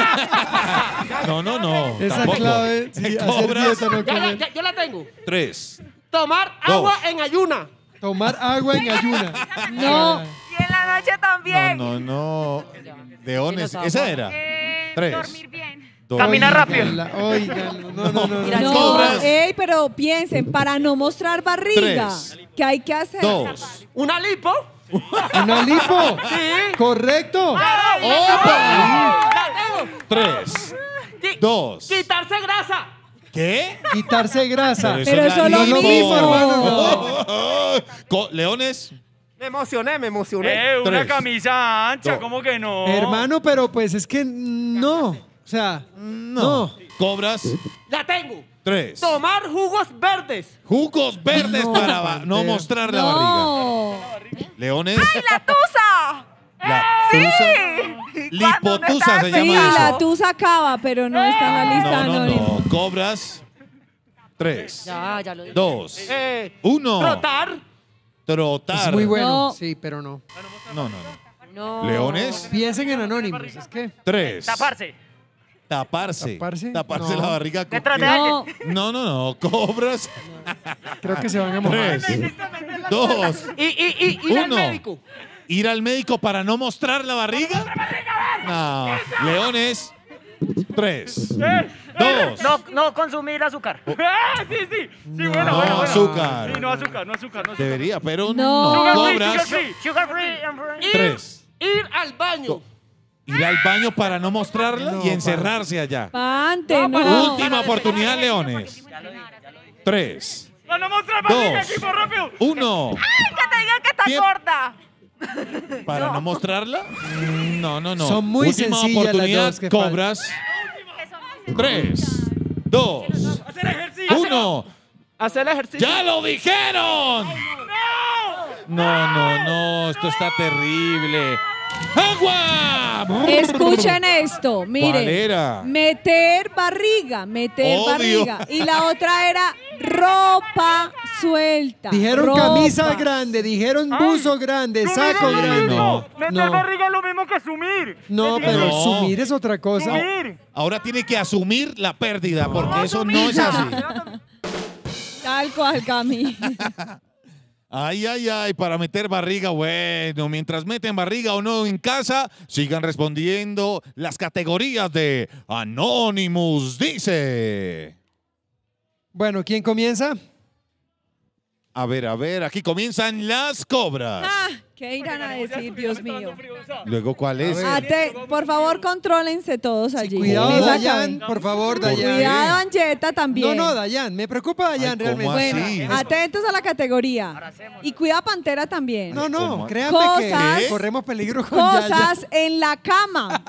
No. Esa tampoco. clave, sí, hacer ¿Cobras? dieta, no comer. Yo la tengo. 3. Tomar Dos. agua en ayuna. Tomar agua en ayuna. No. Y en la noche también. No. Leones. Esa era. 3. Dormir bien. Caminar rápido. Oigan, no. Mira, No, ¿Cobras? ey, pero piensen, para no mostrar barriga, 3. ¿qué hay que hacer? 2. Una lipo. ¿Una lipo? Sí. Correcto. ¡Opa! La tengo. 3. 2. Quitarse grasa. ¿Qué? Quitarse grasa. Pero eso es lo no mismo. hermano, Leones. Me emocioné. Una 3. camisa ancha, Dos. ¿cómo que no? Hermano, pero pues es que no. O sea, no. ¿Cobras? La tengo. 3. Tomar jugos verdes. Jugos verdes No, para no Pantera. mostrar la barriga. No. Leones. ¡Ay, la tusa! La tusa. Lipotusa se Sí, llama la eso. tusa acaba, pero no está en la lista anónima. No. ¿Cobras? 3. Ya lo dije. 2. 1. Trotar. Trotar. Es muy bueno. No. Sí, pero no. No. No. Leones. Piensen en Anonymous, es que. 3. Taparse. Taparse. ¿Taparse? Taparse No. la barriga con Detrás de qué? No, alguien. No. Cobras. Creo que se van a mojar. 3, 2, Ir al 1. médico. ¿Ir al médico para no mostrar la barriga? No. Leones. 3, 2. No consumir azúcar. ¡Ah, sí! Sí, bueno, No, bueno. azúcar. Sí, no azúcar. Debería, pero No. no. Sugar Cobras. free. Sugar free. 3. Ir al baño. Ir al baño para no mostrarla No, y encerrarse allá. Pante, no. Última oportunidad, Leones. 3, ¡Para no mostrar barriga, 2, equipo, rápido! 1. Que te digan que está Tiempo. gorda. ¿Para no mostrarla? No. Son muy Última sencillas las oportunidad, dos que cobras. 3, 2, ¡Hacer ejercicio! 1. Hacer ejercicio. ¡Ya lo dijeron! No, esto está terrible. ¡Agua! Escuchen esto, ¿Cuál miren. era? Meter barriga. Obvio. barriga. Y la otra era ropa suelta. Dijeron ropa. camisa grande, dijeron buzo grande, saco grande. No. Meter barriga es lo mismo que asumir. No, pero No. sumir es otra cosa. Sumir. Ahora tiene que asumir la pérdida, porque eso no es así. Tal cual, Cami. Ay, para meter barriga, bueno, mientras meten barriga o no en casa, sigan respondiendo las categorías de Anonymous dice. Bueno, ¿quién comienza? A ver, aquí comienzan las cobras. Ah, ¿qué irán a decir, Dios mío? Luego, ¿cuál es? Por favor, contrólense todos allí. Cuidado, Mesa Dayan, Cami. por favor, ¿Por Dayan. Cuidado, Angeta también. No, Dayan, me preocupa Dayan Ay, ¿cómo realmente. así? Bueno, atentos a la categoría. Y cuida Pantera también. No, ¿Cómo? créanme Cosas- que corremos peligro con Yaya. Cosas en la cama.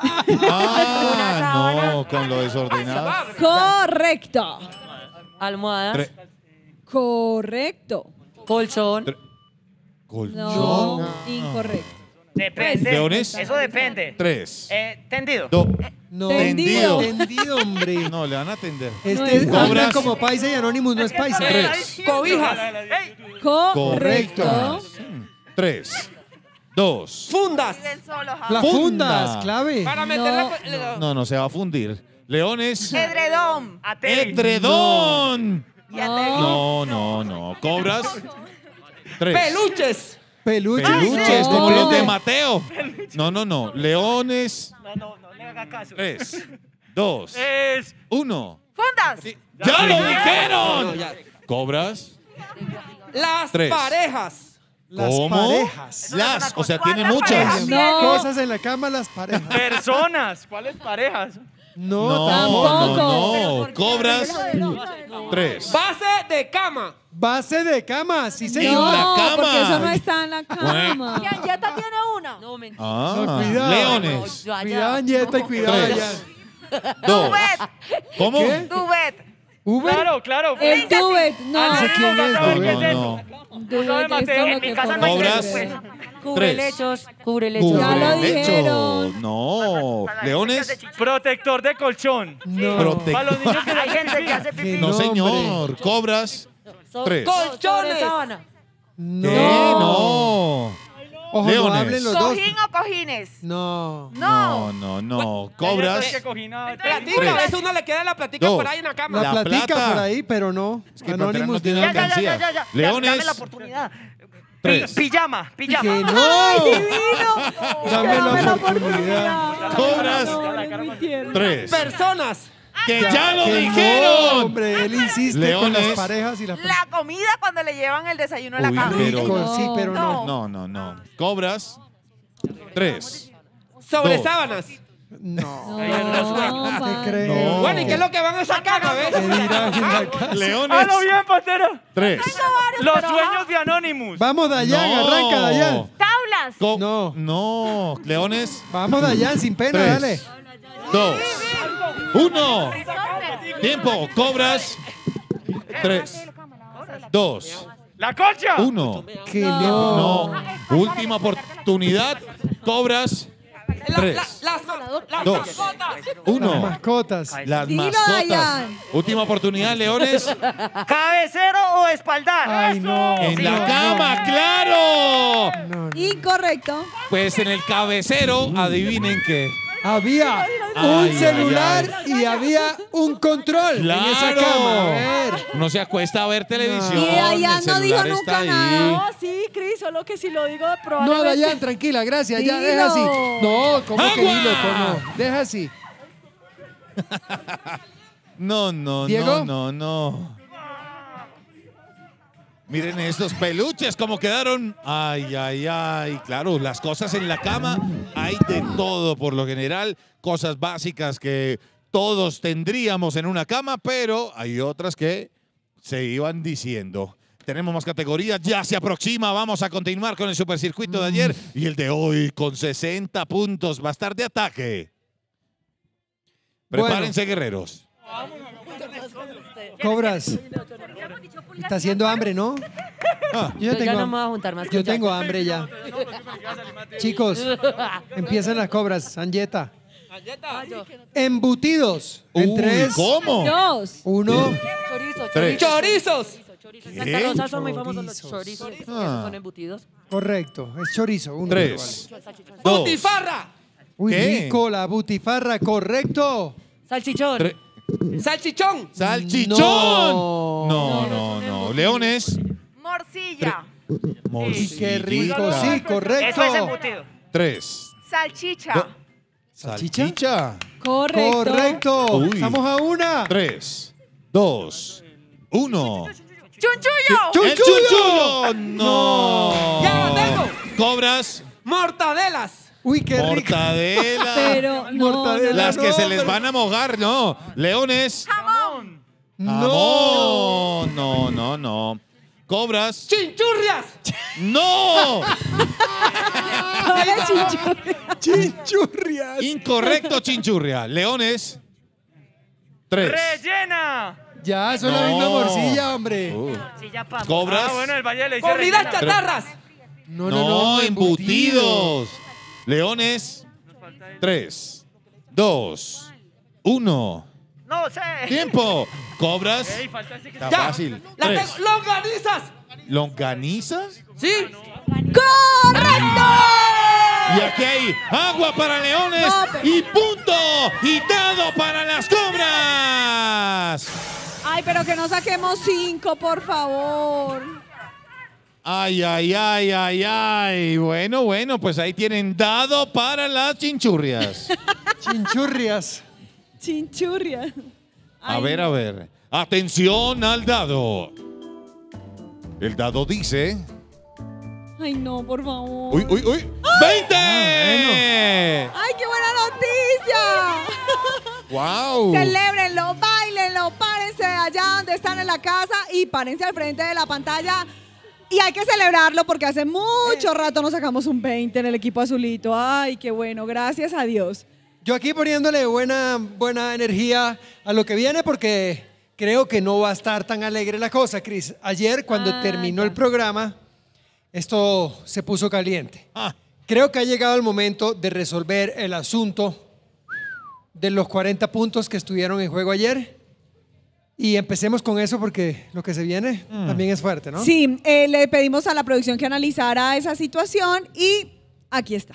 No, con lo desordenado. Correcto. Almohadas. Correcto. Colchón. Colchón. No, incorrecto. Depende. ¿Leones? Eso depende. 3, Tendido. 2. No, Tendido. tendido, hombre. No, le van a atender. Este No, anda cobras. como paisa y Anonymous no es paisa. 3, Cobijas. Correcto. 3, 2. Fundas. Del solo, ja. Las Funda. fundas, clave. Para meter la... No, se va a fundir. Leones. Edredón. ¡Edredón! No. No. ¿Cobras? 3. Peluches. Peluches. Peluches, No. como los de Mateo. No. Leones. No le haga caso. 3, 2, Es 1. Fundas. ¡Ya lo dijeron! No, ya. ¿Cobras? Las 3. parejas. Las ¿Cómo? parejas. Las, o sea, tiene ¿Cuántas muchas. parejas? No. Cosas en la cama, las parejas. personas. ¿Cuáles parejas? No, tampoco. No. ¿Cobras? 3. Base de cama. Base de cama, sí En señor. la cama. porque eso no está en la cama. Angeta tiene una. No, mentira. No, Ah, cuidado. Leones. Cuidado, Angeta, y cuidado, 3, Dayan. 2. Duvet. ¿Cómo? ¿Qué? Duvet. ¿Uber? Claro. El tubet, no. sé quién es, No. Duvet es con lo En mi que casa no forma hay ¿Cobras? el bebé. Cubre 3. lechos. Cubre lechos. Ya lo Cubre dijeron. lecho. No. Leones. Protector de colchón. No. Para los niños que Hay gente que hace pipí. No, No, señor. ¿Cobras? 3. Colchones. Sábana. No. Ojo, Leones. no hablen los dos. Cojín o cojines. No. No. ¿Cobras? Que cogina- Platica. 3. A veces uno le queda la platica 2. por ahí en la cama. La La platica plata. por ahí, pero no. Es que Pantera no Anonymous tiene tiene- alcance. Ya. Leones. Dame la oportunidad. 3. Pijama. Que no. Dame la oportunidad. ¿Cobras? No, es muy tierno. 3. Personas. ¡Que ya lo Que no, dijeron! hombre, él insiste con Leones. las parejas y las La comida cuando le llevan el desayuno a la Uy, cama. pero- Con- sí, pero no. No. ¿Cobras? 3. Sobre Dos. sábanas. No. No, ¿Qué crees? No. Bueno, ¿y qué es lo que van a sacar a ¿Qué veces? dirán en la casa? Leones. ¡Halo bien, Pantera! 3. Los sueños de Anonymous. Vamos, Dayan, arranca, Dayan. Tablas. No. Leones. Vamos, Dayan, sin pena, 3, dale. 2, 1. Tiempo. ¿Cobras? 3, 2, ¡La concha! 1. Que no. No. Última oportunidad. ¿Cobras? 3, Las 2, mascotas. Las 1. mascotas. Las Dilo, mascotas. Dayan. Última oportunidad, Leones. ¿Cabecero o espaldar? Ay, no. En la no, cama, claro. no, no. Incorrecto. Pues en el cabecero, adivinen qué. Había un celular y había un control en esa cama. A ver. No se acuesta a ver televisión. Y allá el no dijo celular nunca está ahí. nada. No, sí, Cris, solo que si lo digo No, probablemente. Dayan, tranquila, gracias. Ya, Dilo. deja así. No, ¿cómo que ¡Agua! dilo? ¿Cómo? Deja así. No, ¿Diego? no. Miren estos peluches como quedaron. Ay. Claro, las cosas en la cama hay de todo por lo general. Cosas básicas que todos tendríamos en una cama, pero hay otras que se iban diciendo. Tenemos más categorías, ya se aproxima. Vamos a continuar con el supercircuito de ayer y el de hoy con 60 puntos. Va a estar de ataque. Prepárense, guerreros. Cobras. Está haciendo hambre, ¿no? Yo ya no me voy a juntar más. Yo tengo hambre ya. Chicos, empiezan las cobras. Angeta. Embutidos. En 3, ¿Cómo? 2, 1. Tres. ¡Chorizos! En Santa Rosa son muy famosos los chorizos. Chorizos. Esos son embutidos. Correcto. Es chorizo. 1. 3, 2, ¡Butifarra! Uy, ¿Qué? rico la butifarra. Correcto. Salchichón. ¡Salchichón! ¡Salchichón! No. Leones. Morcilla. Uy, qué rico. Morcillita. Sí, correcto. Eso es embutido. 3. Salchicha. ¿Salchicha? correcto. Correcto. Uy. Estamos a una. 3, 2, 1. ¡Chunchullo! ¡El chunchullo! ¡No! ¡Ya lo tengo! Cobras, ¡Mortadelas! Uy, qué rico. mortadela. Pero no, Mortadela. Las que no, se les pero- van a mojar, no. Leones. Jamón. No. No. Cobras. ¡Chinchurrias! ¡No! Ahora chinchurria. Chinchurrias. Incorrecto, chinchurria. Leones. 3. ¡Rellena! Ya, son la No. misma morcilla, hombre. Sí, ya pamo. Cobras. Ah, bueno, el Valle le dice ¡Comidas rellena. chatarras! No, embutidos. Leones. 3, 2, 1. No sé. Tiempo. Cobras. Ey, falta ese que Está ¡Ya! fácil. ¡La 3. tengo! ¡Longanizas! ¿Longanizas? ¿Sí? ¡Correcto! Y aquí hay agua para leones No, pero- y punto. Y dado para las cobras. Ay, pero que no saquemos 5, por favor. Ay. Bueno, pues ahí tienen dado para las chinchurrias. Chinchurrias. Chinchurria. A ver. Atención al dado. El dado dice... Ay, no, por favor. ¡Uy! ¡20! ¡Ay, qué buena noticia! ¡Wow! Celébrenlo, bailenlo, párense allá donde están en la casa y párense al frente de la pantalla. Y hay que celebrarlo porque hace mucho rato nos sacamos un 20 en el equipo azulito. Ay, qué bueno, gracias a Dios. Yo aquí poniéndole buena energía a lo que viene porque creo que no va a estar tan alegre la cosa, Cris. Ayer, cuando terminó el programa, esto se puso caliente. Creo que ha llegado el momento de resolver el asunto de los 40 puntos que estuvieron en juego ayer. Y empecemos con eso porque lo que se viene también es fuerte, ¿no? Sí, le pedimos a la producción que analizara esa situación y aquí está.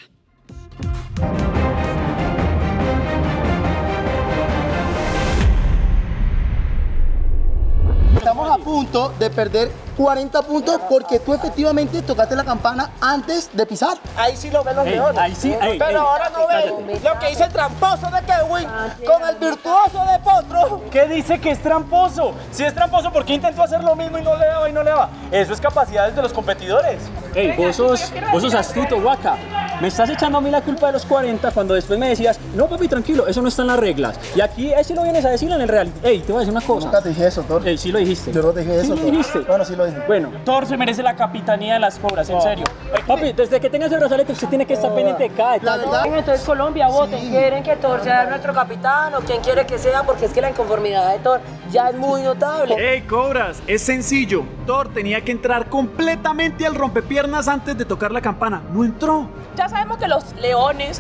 Estamos a punto de perder 40 puntos porque tú efectivamente tocaste la campana antes de pisar. Ahí sí lo ven los leones. ahí sí, ey, Pero ey, ahora no ven lo que hizo el tramposo de Kevin con el virtuoso de Potro. ¿Qué dice que es tramposo? Si es tramposo, ¿por qué intentó hacer lo mismo y no le daba? Eso es capacidades de los competidores. Ey, vos sos astuto, Waka. Me estás echando a mí la culpa de los 40 cuando después me decías, no, papi, tranquilo, eso no está en las reglas. Y aquí ese lo vienes a decir en el real. Ey, te voy a decir una cosa. Nunca te dije eso, Thor. Ey, sí lo dijiste. Yo no te dije eso, Sí lo Thor. dijiste. Bueno, sí lo dije. Bueno, Thor se merece la capitanía de las cobras, en serio. Papi, desde que tengas el brazalete usted tiene que estar pendiente de cada La detalle. verdad, Entonces Colombia, voten. ¿Quieren que Thor sea nuestro capitán o quién quiere que sea? Porque es que la inconformidad de Thor ya es muy notable. ¡Ey, cobras! Es sencillo. Thor tenía que entrar completamente al rompepiernas antes de tocar la campana. No entró. Ya sabemos que los leones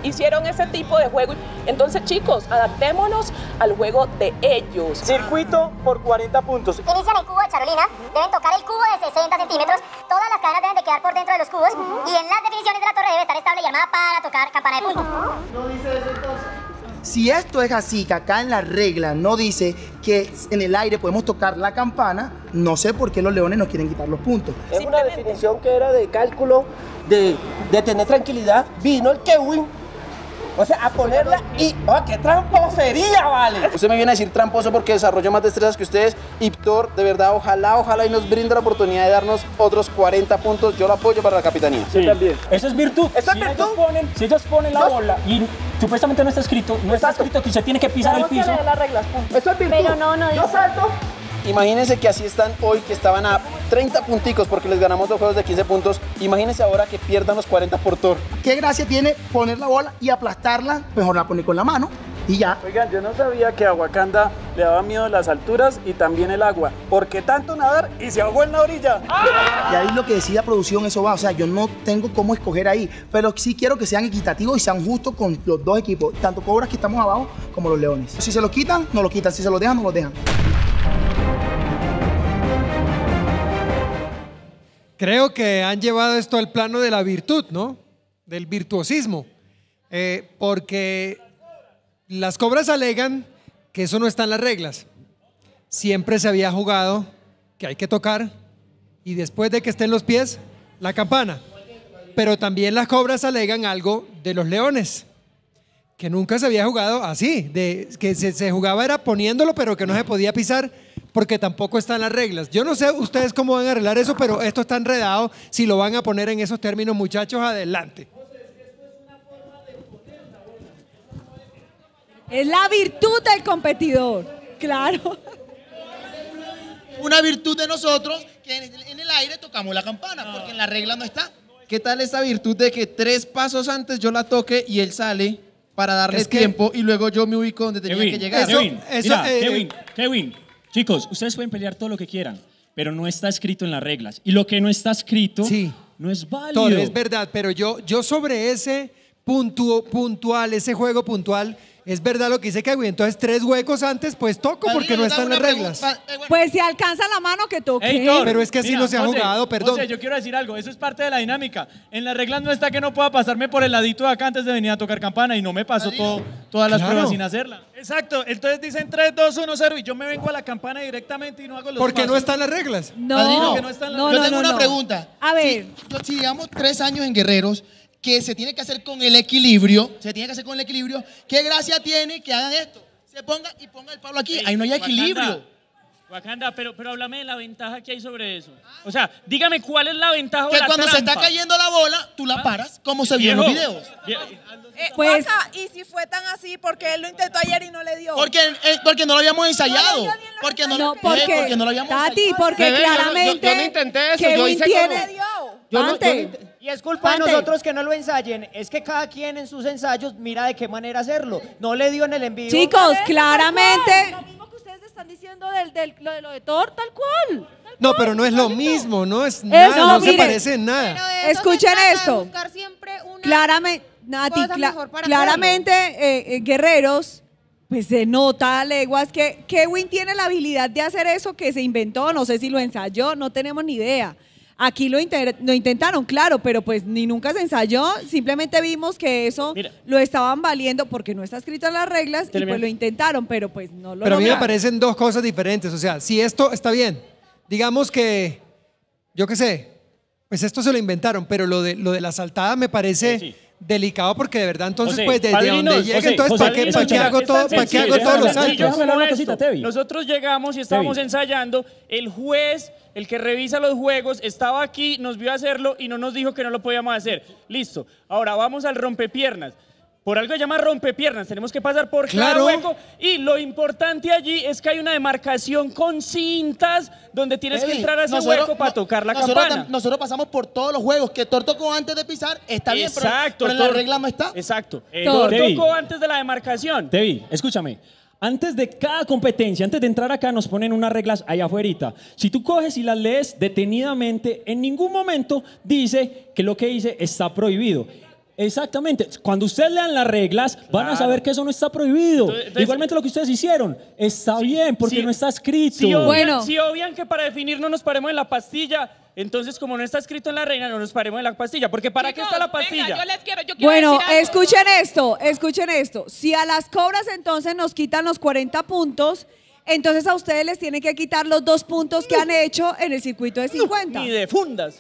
hicieron ese tipo de juego. Entonces, chicos, adaptémonos al juego de ellos. Circuito por 40 puntos. Inician el cubo de Charolina, deben tocar el cubo de 60 centímetros, todas las cadenas deben de quedar por dentro de los cubos y en las definiciones de la torre debe estar estable y armada para tocar campana de punto. ¿No dice eso entonces? Si esto es así, que acá en la regla no dice que en el aire podemos tocar la campana, no sé por qué los leones nos quieren quitar los puntos. Es una definición que era de cálculo, de tener tranquilidad. Vino el Kevin, o sea, a ponerla y... ¡Oh, qué tramposería, vale! Usted me viene a decir tramposo porque desarrolló más destrezas que ustedes. Y Thor, de verdad, ojalá y nos brinde la oportunidad de darnos otros 40 puntos. Yo lo apoyo para la capitanía. Sí, también. Eso es virtud. ¿Eso es virtud? Si ellos ponen la bola y supuestamente no está escrito, que usted tiene que pisar el piso. Las reglas, punto. Eso es virtud. Pero no dice. Yo salto. Imagínense que así están hoy, que estaban a 30 punticos porque les ganamos 2 juegos de 15 puntos. Imagínense ahora que pierdan los 40 por Thor. ¿Qué gracia tiene poner la bola y aplastarla? Mejor la poner con la mano y ya. Oigan, yo no sabía que a Wakanda le daba miedo las alturas y también el agua. ¿Por qué tanto nadar y se ahogó en la orilla? Y ahí lo que decida producción, eso va. O sea, yo no tengo cómo escoger ahí, pero sí quiero que sean equitativos y sean justos con los dos equipos, tanto Cobras que estamos abajo como los Leones. Si se los quitan, no los quitan. Si se los dejan, no los dejan. Creo que han llevado esto al plano de la virtud, ¿no? Del virtuosismo. Porque las Cobras alegan que eso no está en las reglas. Siempre se había jugado que hay que tocar y después de que estén los pies, la campana. Pero también las Cobras alegan algo de los Leones, que nunca se había jugado así, de que se jugaba era poniéndolo pero que no se podía pisar porque tampoco están las reglas. Yo no sé ustedes cómo van a arreglar eso, pero esto está enredado. Si lo van a poner en esos términos, muchachos, adelante. Es la virtud del competidor, claro. Una virtud de nosotros que en el aire tocamos la campana, porque en la regla no está. ¿Qué tal esa virtud de que 3 pasos antes yo la toque y él sale para darle tiempo y luego yo me ubico donde tenía que llegar? Kevin, chicos, ustedes pueden pelear todo lo que quieran, pero no está escrito en las reglas. Y lo que no está escrito no es válido. Todo es verdad, pero yo sobre ese puntual, ese juego puntual, es verdad lo que dice Kevin. Entonces 3 huecos antes, pues toco porque no están las reglas. Pues si alcanza la mano que toque. Pero es que así no se ha jugado, perdón. José, yo quiero decir algo, eso es parte de la dinámica. En las reglas no está que no pueda pasarme por el ladito de acá antes de venir a tocar campana y no me pasó todas las pruebas sin hacerla. Exacto, entonces dicen 3, 2, 1, 0 y yo me vengo a la campana directamente y no hago los Porque pasos. no están las reglas. No, Yo tengo una pregunta. A ver. Si llevamos 3 años en Guerreros, que se tiene que hacer con el equilibrio, ¿qué gracia tiene que hagan esto? Se ponga el palo aquí, ahí no hay equilibrio. Wakanda, pero háblame de la ventaja que hay sobre eso. O sea, dígame cuál es la ventaja o Que la cuando trampa. se está cayendo la bola, tú la paras, como se vio en los videos. Pues, y si fue tan así, porque él lo intentó ayer y no le dio. Porque no lo habíamos ensayado. Porque no lo habíamos Tati, porque Bebé, claramente yo no intenté eso, Kevin yo hice tiene... Y es culpa de nosotros que no lo ensayen. Es que cada quien en sus ensayos mira de qué manera hacerlo. No le dio en el envío. Chicos, claramente... Lo mismo que ustedes están diciendo lo de Thor, tal cual. No, pero no es lo mismo, no es nada, no se miren, parece en nada. Escuchen esto. Claramente, Nati, cosa mejor para claramente, Guerreros, pues se nota a leguas que Kevin tiene la habilidad de hacer eso que se inventó, no sé si lo ensayó, no tenemos ni idea. Aquí lo intentaron, claro, pero pues ni nunca se ensayó, simplemente vimos que eso lo estaban valiendo porque no está escrito en las reglas y pues lo intentaron, pero pues no lo Pero a mí me lograron. parecen 2 cosas diferentes, o sea, si esto está bien, digamos que, yo qué sé, pues esto se lo inventaron, pero lo de la saltada me parece delicado porque de verdad entonces José, pues desde padrinos, donde llegue, José, entonces ¿para qué hago todo, para qué hago todos los saltos? Nosotros llegamos y estábamos ensayando, el juez, el que revisa los juegos, estaba aquí, nos vio hacerlo y no nos dijo que no lo podíamos hacer. Listo, ahora vamos al rompepiernas. Por algo se llama rompepiernas, tenemos que pasar por cada hueco y lo importante allí es que hay una demarcación con cintas donde tienes que entrar a ese hueco para tocar la campana. Nosotros pasamos por todos los juegos que Thor tocó antes de pisar, está bien, pero en la regla no está. Exacto, Thor tocó antes de la demarcación. Tevi, escúchame. Antes de cada competencia, antes de entrar acá, nos ponen unas reglas allá afuera. Si tú coges y las lees detenidamente, en ningún momento dice que lo que hice está prohibido. Exactamente. Cuando ustedes lean las reglas, van a saber que eso no está prohibido. Igualmente lo que ustedes hicieron está bien, porque no está escrito. Si obvian que para definir no nos paremos en la pastilla, entonces como no está escrito en la regla, no nos paremos en la pastilla. Porque ¿para qué está la pastilla? Venga, yo quiero Bueno, decir algo. escuchen esto. Si a las cobras entonces nos quitan los 40 puntos, entonces a ustedes les tienen que quitar los 2 puntos que han hecho en el circuito de 50. Ni de fundas.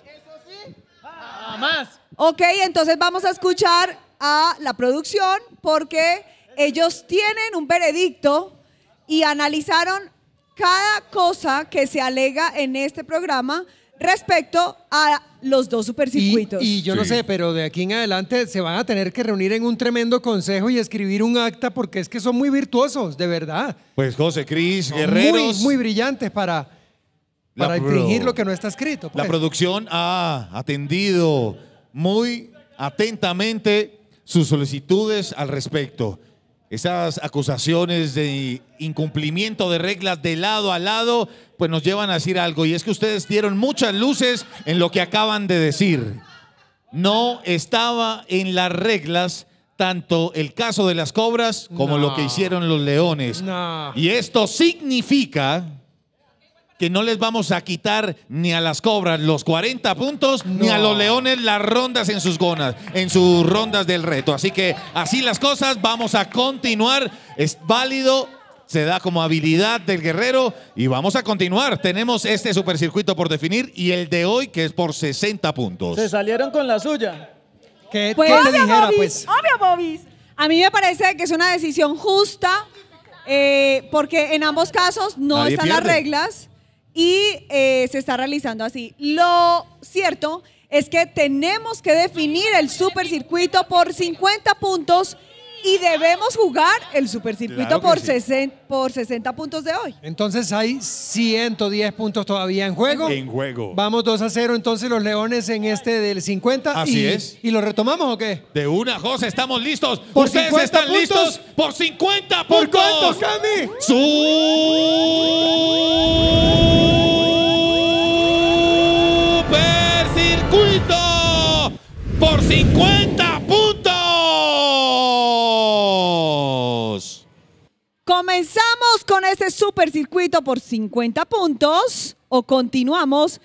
Jamás. Ok, entonces vamos a escuchar a la producción porque ellos tienen un veredicto y analizaron cada cosa que se alega en este programa respecto a los 2 supercircuitos. Y yo no sé, pero de aquí en adelante se van a tener que reunir en un tremendo consejo y escribir un acta porque es que son muy virtuosos, de verdad. Pues José Cris, guerreros. Muy brillantes para infringir lo que no está escrito. La producción ha atendido muy atentamente sus solicitudes al respecto. Esas acusaciones de incumplimiento de reglas de lado a lado, pues nos llevan a decir algo, y es que ustedes dieron muchas luces en lo que acaban de decir. No estaba en las reglas tanto el caso de las cobras como lo que hicieron los leones. Y esto significa que no les vamos a quitar ni a las cobras los 40 puntos, ni a los leones las rondas en sus rondas del reto. Así que así las cosas, vamos a continuar. Es válido, se da como habilidad del guerrero y vamos a continuar. Tenemos este supercircuito por definir y el de hoy que es por 60 puntos. Se salieron con la suya. ¿Qué Pues, te dijera, pues? Obvio, Bobis. A mí me parece que es una decisión justa porque en ambos casos no Nadie están las pierde. reglas y se está realizando así. Lo cierto es que tenemos que definir el supercircuito por 50 puntos y debemos jugar el supercircuito Claro que por 60 puntos de hoy. Entonces hay 110 puntos todavía en juego. En juego. Vamos 2-0 entonces los leones en este del 50. Así y, es. ¿Y lo retomamos o qué? De una, José, estamos listos. ¿Por ¿Ustedes 50 están puntos? listos? ¡Por 50 ¿Por puntos! cuántos, Cami? ¡Supercircuito! ¡Por 50 puntos! Comenzamos con este supercircuito por 50 puntos o continuamos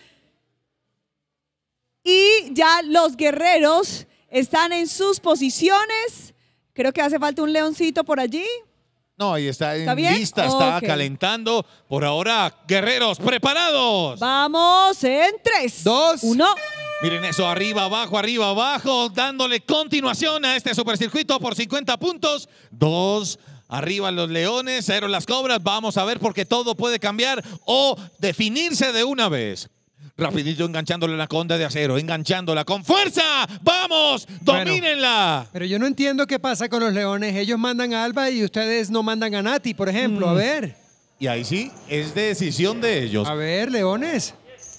y ya los guerreros están en sus posiciones. Creo que hace falta un leoncito por allí. No, ahí está en bien? lista, está Ok. calentando. Por ahora, guerreros, preparados. Vamos en 3, 2, 1. Miren eso, arriba, abajo, dándole continuación a este supercircuito por 50 puntos. 2, arriba los leones, 0 las cobras. Vamos a ver porque todo puede cambiar o definirse de una vez. Rapidito enganchándole la conda de acero, enganchándola con fuerza. ¡Vamos! ¡Domínenla! Pero yo no entiendo qué pasa con los leones. Ellos mandan a Alba y ustedes no mandan a Nati, por ejemplo. A ver. Y ahí sí, es decisión de ellos. A ver, leones.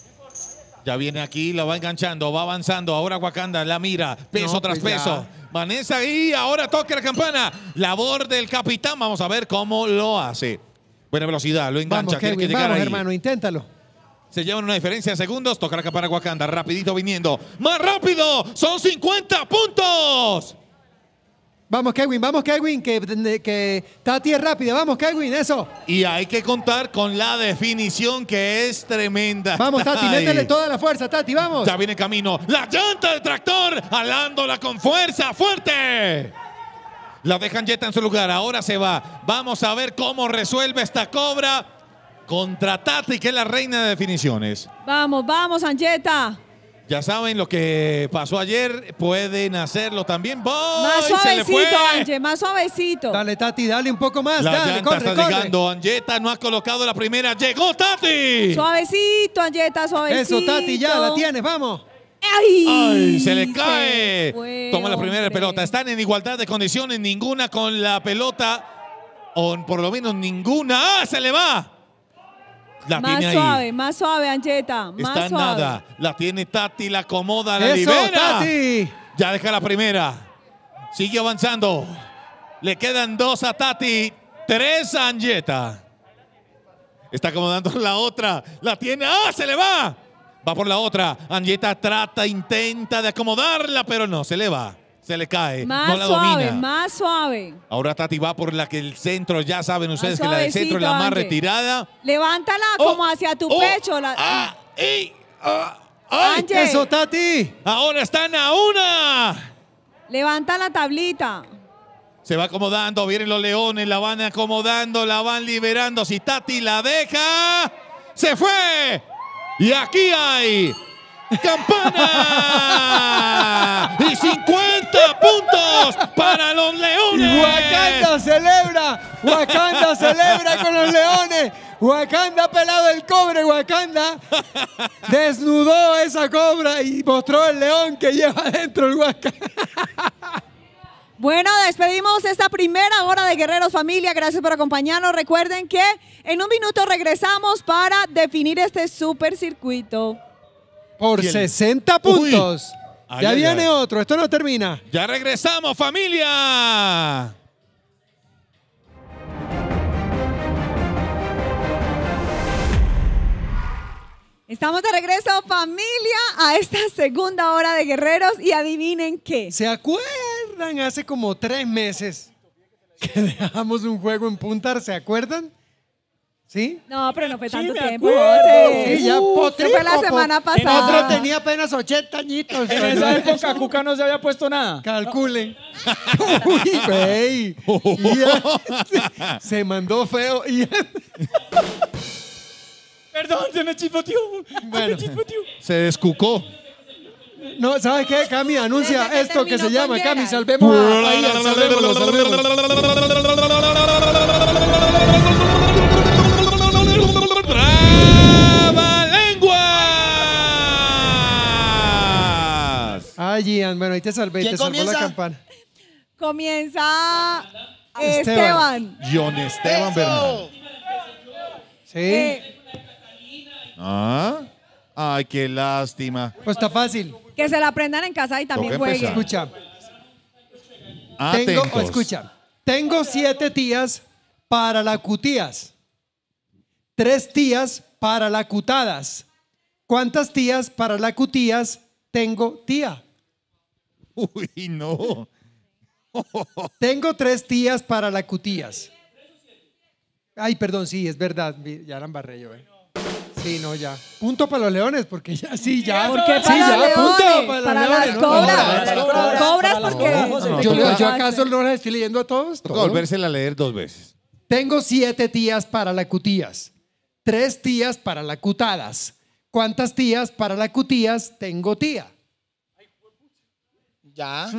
Ya viene aquí, la va enganchando, va avanzando. Ahora Wakanda la mira, peso No, tras pues ya. peso. Vanessa y ahora toca la campana. Labor del capitán. Vamos a ver cómo lo hace. Buena velocidad, lo engancha. Vamos, Tiene que Kevin, llegar vamos, ahí. hermano, inténtalo. Se llevan una diferencia de segundos. Toca la campana Wakanda. Rapidito viniendo. ¡Más rápido! ¡Son 50 puntos! Vamos, Kevin, que Tati es rápida. Vamos, Kevin, eso. Y hay que contar con la definición que es tremenda. Vamos, Tati, Ay. métele toda la fuerza, Tati, vamos. Ya viene en camino. La llanta del tractor, alándola con fuerza, fuerte. La dejan Jetta en su lugar. Ahora se va. Vamos a ver cómo resuelve esta cobra contra Tati, que es la reina de definiciones. Vamos, vamos, Angetta. Ya saben lo que pasó ayer. Pueden hacerlo también. ¡Voy! Más ¡Se le fue! suavecito, Ange, más suavecito. Dale, Tati, dale un poco más. La Dale, llanta corre, está corre. llegando. Angetta no ha colocado la primera. ¡Llegó Tati! Suavecito, Angetta, suavecito. Eso, Tati, ya la tienes, vamos. ¡Ay! ¡Ay! Se le cae. fue, Toma la primera hombre. pelota. Están en igualdad de condiciones. Ninguna con la pelota. O por lo menos ninguna. ¡Ah! Se le va. La tiene ahí. Más suave, Angetta. Más Está en suave. nada. La tiene Tati. La acomoda. La Eso, libera. Tati. Ya deja la primera. Sigue avanzando. Le quedan 2 a Tati. 3 a Angetta. Está acomodando la otra. La tiene. ¡Ah! Se le va. Va por la otra. Angetta intenta de acomodarla, pero no, se le va. se le cae, Más no la suave, domina. más suave. Ahora Tati va por la que el centro, ya saben ustedes que la del suavecito, centro es la más Ángel. retirada. Levántala como hacia tu pecho. ¡Ey! Ángel. ¡Eso, Tati! Ahora están a una. Levanta la tablita. Se va acomodando, vienen los leones, la van acomodando, la van liberando. Si Tati la deja, se fue. Y aquí hay campana. Y 50 puntos para los leones. Wakanda celebra con los leones. Wakanda ha pelado el cobre, Wakanda desnudó esa cobra y mostró el león que lleva dentro el Wakanda. Bueno, despedimos esta primera hora de Guerreros Familia. Gracias por acompañarnos. Recuerden que en un minuto regresamos para definir este super circuito. Por 60 puntos. Ay, Ya ay, viene ay. otro, esto no termina. Ya regresamos, familia. Estamos de regreso, familia, a esta segunda hora de Guerreros y adivinen qué. ¿Se acuerdan hace como 3 meses que dejamos un juego en Punta? ¿Se acuerdan? ¿Sí? No, pero no fue tanto me tiempo. acuerdo. José. Sí, ya Eso fue la semana pasada. Otro tenía apenas 80 añitos. En esa época Cuca no se había puesto nada. Calculen. Uy, güey. Y ya se mandó feo. Y Perdón, se me chispoteó. Bueno. Se descucó. No, ¿sabes qué? Cami anuncia esto que se llama. Cami, salvemos a Bahía, salvémoslo, ¡Trabalenguas! Ay, Gian, bueno, ahí te salvé, ¿Quién te salvó la comienza? campana. Comienza Esteban. Esteban. John Esteban Bernal. Sí. ¿Ah? Ay, qué lástima. Pues está fácil. Que se la aprendan en casa y también Toca jueguen. empezar. Escucha. Atentos. Tengo 7 tías para la cutías. 3 tías para la cutadas. ¿Cuántas tías para la cutías tengo tía? Uy, no. Tengo 3 tías para la cutías. Ay, perdón, sí, es verdad. Ya la embarré yo, Sí, no, ya. Punto para los leones, porque ya, sí, ya. ¿Por qué Sí, para ya, los leones? punto para los Para leones. las no, cobras. no, Cobras no, porque no, te yo equivocaste. acaso no las estoy leyendo a todos. Toca volvérsela a leer 2 veces. Tengo 7 tías para la cutías. 3 tías para la cutadas. ¿Cuántas tías para la cutías tengo tía? Ya.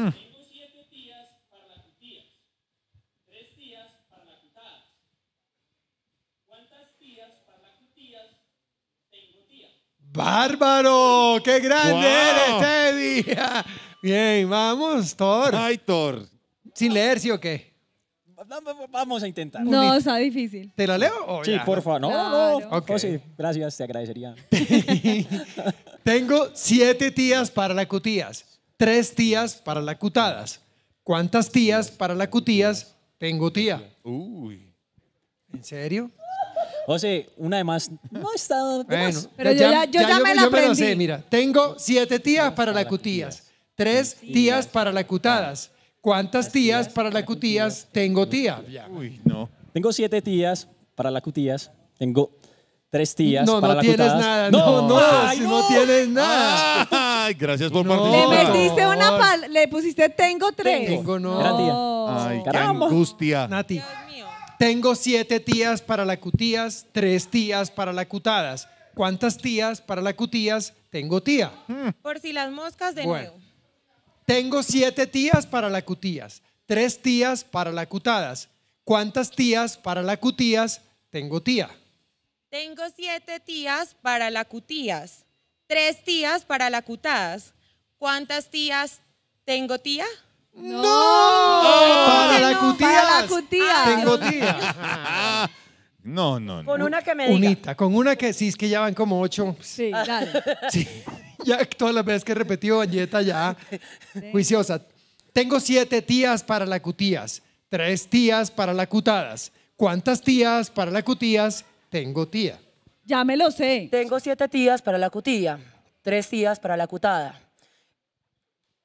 ¡Bárbaro! ¡Qué grande Wow. eres, Teddy! Bien, vamos, Thor. Ay, Thor. ¿Sin leer, sí o qué? Vamos a intentar. No, está difícil. ¿Te la leo? o Sí, ya? por favor. No, Claro. no. Ok. Sí, gracias, te agradecería. Tengo 7 tías para la cutías. 3 tías para la cutadas. ¿Cuántas tías para la cutías tengo tía? Uy. ¿En serio? José, una de más no está de Bueno, más. Pero yo ya me la lo aprendí. sé, mira. Tengo 7 tías para la cutías. 3 tías para la cutadas. ¿Cuántas tías para la cutías tengo tía? Uy, no. Tengo 7 tías para la cutías. Tengo 3 tías No, para no la tienes cutadas. nada. No, Ay, si no tienes nada. Ay, gracias por Le participar. metiste le pusiste tengo 3. Tengo no. Gran tía. Ay, qué Caramba. angustia. Nati. Tengo 7 tías para la cutías, 3 tías para la cutadas. ¿Cuántas tías para la cutías tengo tía? Por si las moscas de Bueno. nuevo. Tengo 7 tías para la cutías, 3 tías para la cutadas. ¿Cuántas tías para la cutías tengo tía? Tengo 7 tías para la cutías, 3 tías para la cutadas. ¿Cuántas tías tengo tía? No. Para la no, cutías. Para la cutías. Tengo tía. No, no, no. Con una que me diga. Unita, con una que sí, es que ya van como 8. Sí, dale. Sí, ya todas las veces que he repetido Valleta ya juiciosa. Tengo 7 tías para la cutías, 3 tías para la cutadas. ¿Cuántas tías para la cutías tengo tía? Ya me lo sé. Tengo 7 tías para la cutía, 3 tías para la cutada.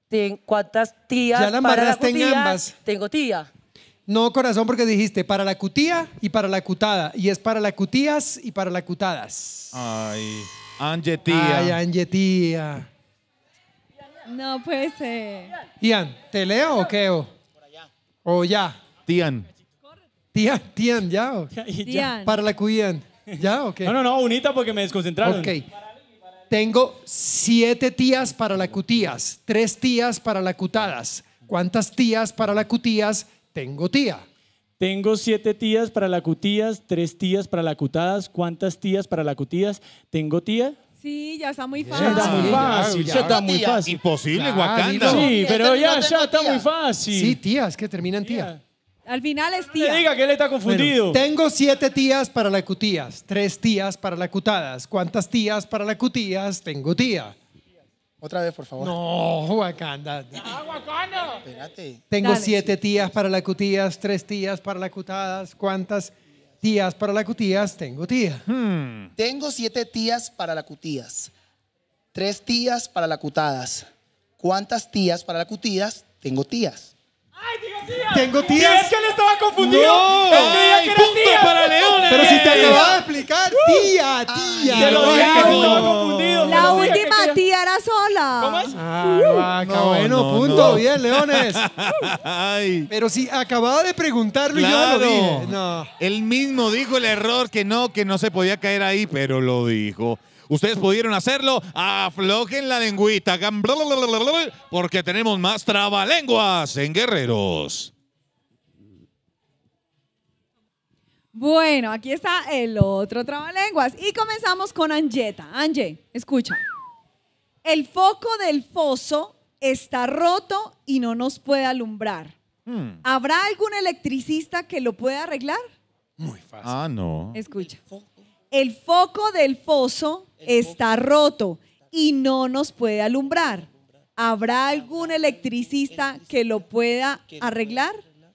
¿Cuántas tías Ya la para la embarraste en cutía? ambas. Tengo tía. No, corazón, porque dijiste para la cutía y para la cutada. Y es para la cutías y para la cutadas. Ay, Angie, tía. Ay, Angie, tía. No puede ser. Ian, ¿te leo o qué? ¿O ya? Tian. Tian, ¿ya? ¿O? Tian. Para la cuían. ¿Ya o qué? No, bonita porque me desconcentraron. Ok. Tengo 7 tías para la cutías, 3 tías para la cutadas. ¿Cuántas tías para la cutías? Tengo tía. Tengo 7 tías para la cutías, 3 tías para la cutadas. ¿Cuántas tías para la cutías? ¿Tengo tía? Sí, ya está muy Ya está muy fácil, ya está muy fácil. Imposible, Ya, Wakanda. dilo. Sí, pero ya tengo está tía. muy fácil. Sí, tías, que terminan tía. Al final es Le tía. diga que él está confundido. Bueno, tengo 7 tías para la cutías, 3 tías para la cutadas. ¿Cuántas tías para la cutías? Tengo tía. Otra vez, por favor. No, Wakanda. Espérate. Tengo Dale. 7 tías para la cutías, 3 tías para la cutadas. ¿Cuántas tías para la cutías? Tengo tía. Tengo 7 tías para la cutías. 3 tías para la cutadas. ¿Cuántas tías para la cutías? Tengo tías. Tengo Sí, tías. es que él estaba confundido. No. Él creía que era Punto tía. para Leones. Pero si te acababa de explicar, tía, tía. Se lo no, dije, Vaca. estaba confundido. se La lo dije que última quería- tía era sola. ¿Cómo es? Vaca, No, bueno, no, punto. no. Bien, Leones. Ay. Pero si acababa de preguntarlo y yo Claro. lo dije. No. Él mismo dijo el error que no se podía caer ahí, pero lo dijo. Ustedes pudieron hacerlo. Aflojen la lengüita. Hagan bla, bla, bla, bla, bla, porque tenemos más trabalenguas en Guerreros. Bueno, aquí está el otro trabalenguas. Y comenzamos con Angeta. Angie, escucha. El foco del foso está roto y no nos puede alumbrar. ¿Habrá algún electricista que lo pueda arreglar? Muy fácil. Ah, no. Escucha. El foco del foso está roto y no nos puede alumbrar. ¿Habrá algún electricista que lo pueda arreglar?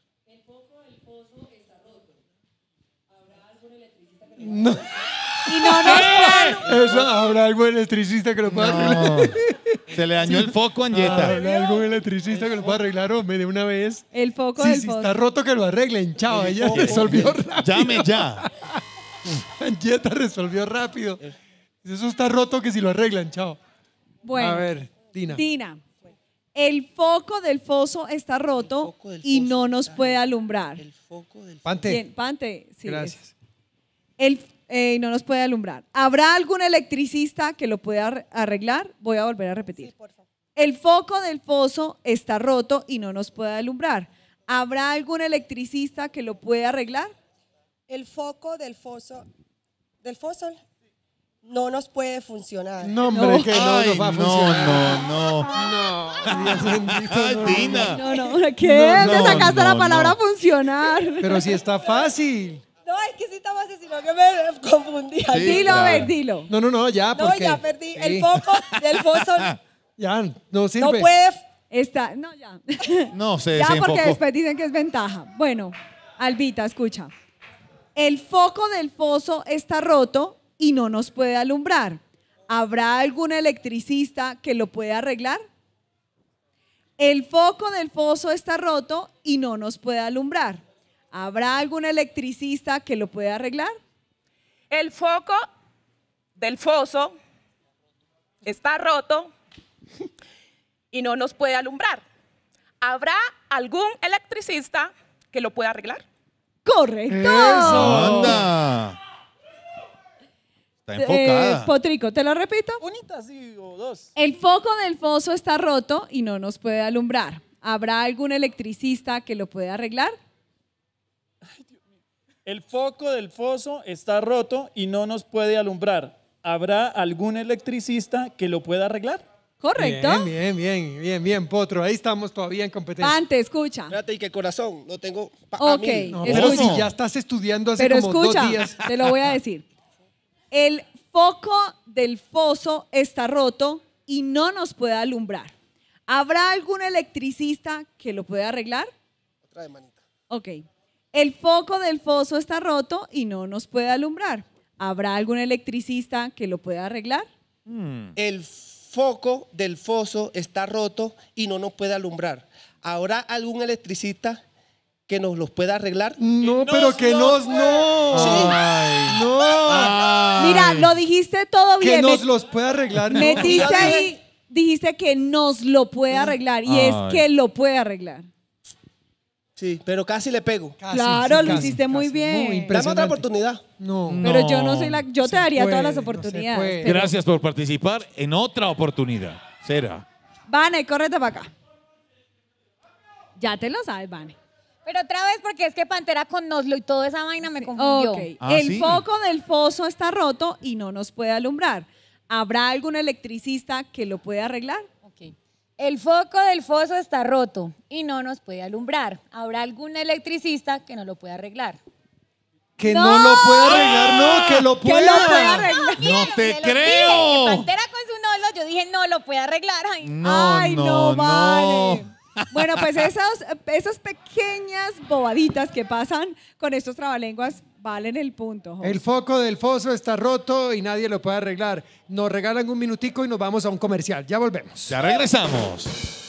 No. Y no nos puede Eso, ¿habrá algún electricista que lo pueda arreglar? Se le dañó el foco a Angeta. ¿Habrá algún electricista que lo pueda arreglar, hombre, de una vez? El foco Sí, del si foso. está roto, que lo arreglen. Chao, ella resolvió rápido. Llame ya. Angeta resolvió rápido. Eso está roto, que si lo arreglan. Chao. Bueno, A ver, Dina. Dina, el foco del foso está roto y no nos puede alumbrar. Pante. Bien, Pante, sí. Gracias. No nos puede alumbrar. ¿Habrá algún electricista que lo pueda arreglar? Voy a volver a repetir. El foco del foso está roto y no nos puede alumbrar. ¿Habrá algún electricista que lo pueda arreglar? El foco del foso no nos puede funcionar. No, hombre, que no Ay, nos va a funcionar. no. Dios bendito, Ay, no, Dina. No, ¿qué? No, Te sacaste la no, palabra no. funcionar. Pero si está fácil. No, es que sí está fácil, sino que me confundí. Sí, Dilo, a claro. ver, dilo. No, ya, No, porque... ya perdí. Sí. El foco del foso Ya, no sirve. no puede. No, ya. No, se Ya, porque desenfocó. después dicen que es ventaja. Bueno, Albita, escucha. El foco del foso está roto y no nos puede alumbrar. ¿Habrá algún electricista que lo pueda arreglar? El foco del foso está roto y no nos puede alumbrar. ¿Habrá algún electricista que lo pueda arreglar? El foco del foso está roto y no nos puede alumbrar. ¿Habrá algún electricista que lo pueda arreglar? ¡Correcto! Anda. Está enfocada. Potrico, ¿te lo repito? Unita, sí, o dos. El foco del foso está roto y no nos puede alumbrar. ¿Habrá algún electricista que lo pueda arreglar? El foco del foso está roto y no nos puede alumbrar. ¿Habrá algún electricista que lo pueda arreglar? ¿Correcto? Bien, Potro. Ahí estamos todavía en competencia. Pante, escucha. Espérate, y que corazón, lo tengo Ok, No, pero escucha. si ya estás estudiando hace Pero como escucha, 2 días. te lo voy a decir. El foco del foso está roto y no nos puede alumbrar. ¿Habrá algún electricista que lo pueda arreglar? Otra de manita. Ok. El foco del foso está roto y no nos puede alumbrar. ¿Habrá algún electricista que lo pueda arreglar? El foco del foso está roto y no nos puede alumbrar. ¿Habrá algún electricista que nos los pueda arreglar? No, pero que nos no. Ay. No. Ay. Mira, lo dijiste todo Que bien. nos los pueda arreglar. No. Metiste ahí, dijiste que nos lo puede arreglar y es que lo puede arreglar. Sí, pero casi le pego. Claro, lo hiciste muy bien. Dame otra oportunidad. No. Pero yo no soy la... Yo te daría todas las puede, oportunidades. pero- Gracias por participar en otra oportunidad. Será. Vane, córrete para acá. Ya te lo sabes, Vane. Pero otra vez, porque es que Pantera con Noslo y toda esa vaina me confundió. Ok, Ah, el sí. foco del foso está roto y no nos puede alumbrar. ¿Habrá algún electricista que lo pueda arreglar? El foco del foso está roto y no nos puede alumbrar. ¿Habrá algún electricista que no lo pueda arreglar? Que no lo puede arreglar, no, que lo pueda. Que lo pueda arreglar. No te Se lo creo. dije, Pantera con su Nolo, yo dije no lo puede arreglar. Ay, Ay, no, vale. Bueno, pues esas pequeñas bobaditas que pasan con estos trabalenguas valen el punto. José. El foco del foso está roto y nadie lo puede arreglar. Nos regalan un minutico y nos vamos a un comercial. Ya volvemos. Ya regresamos.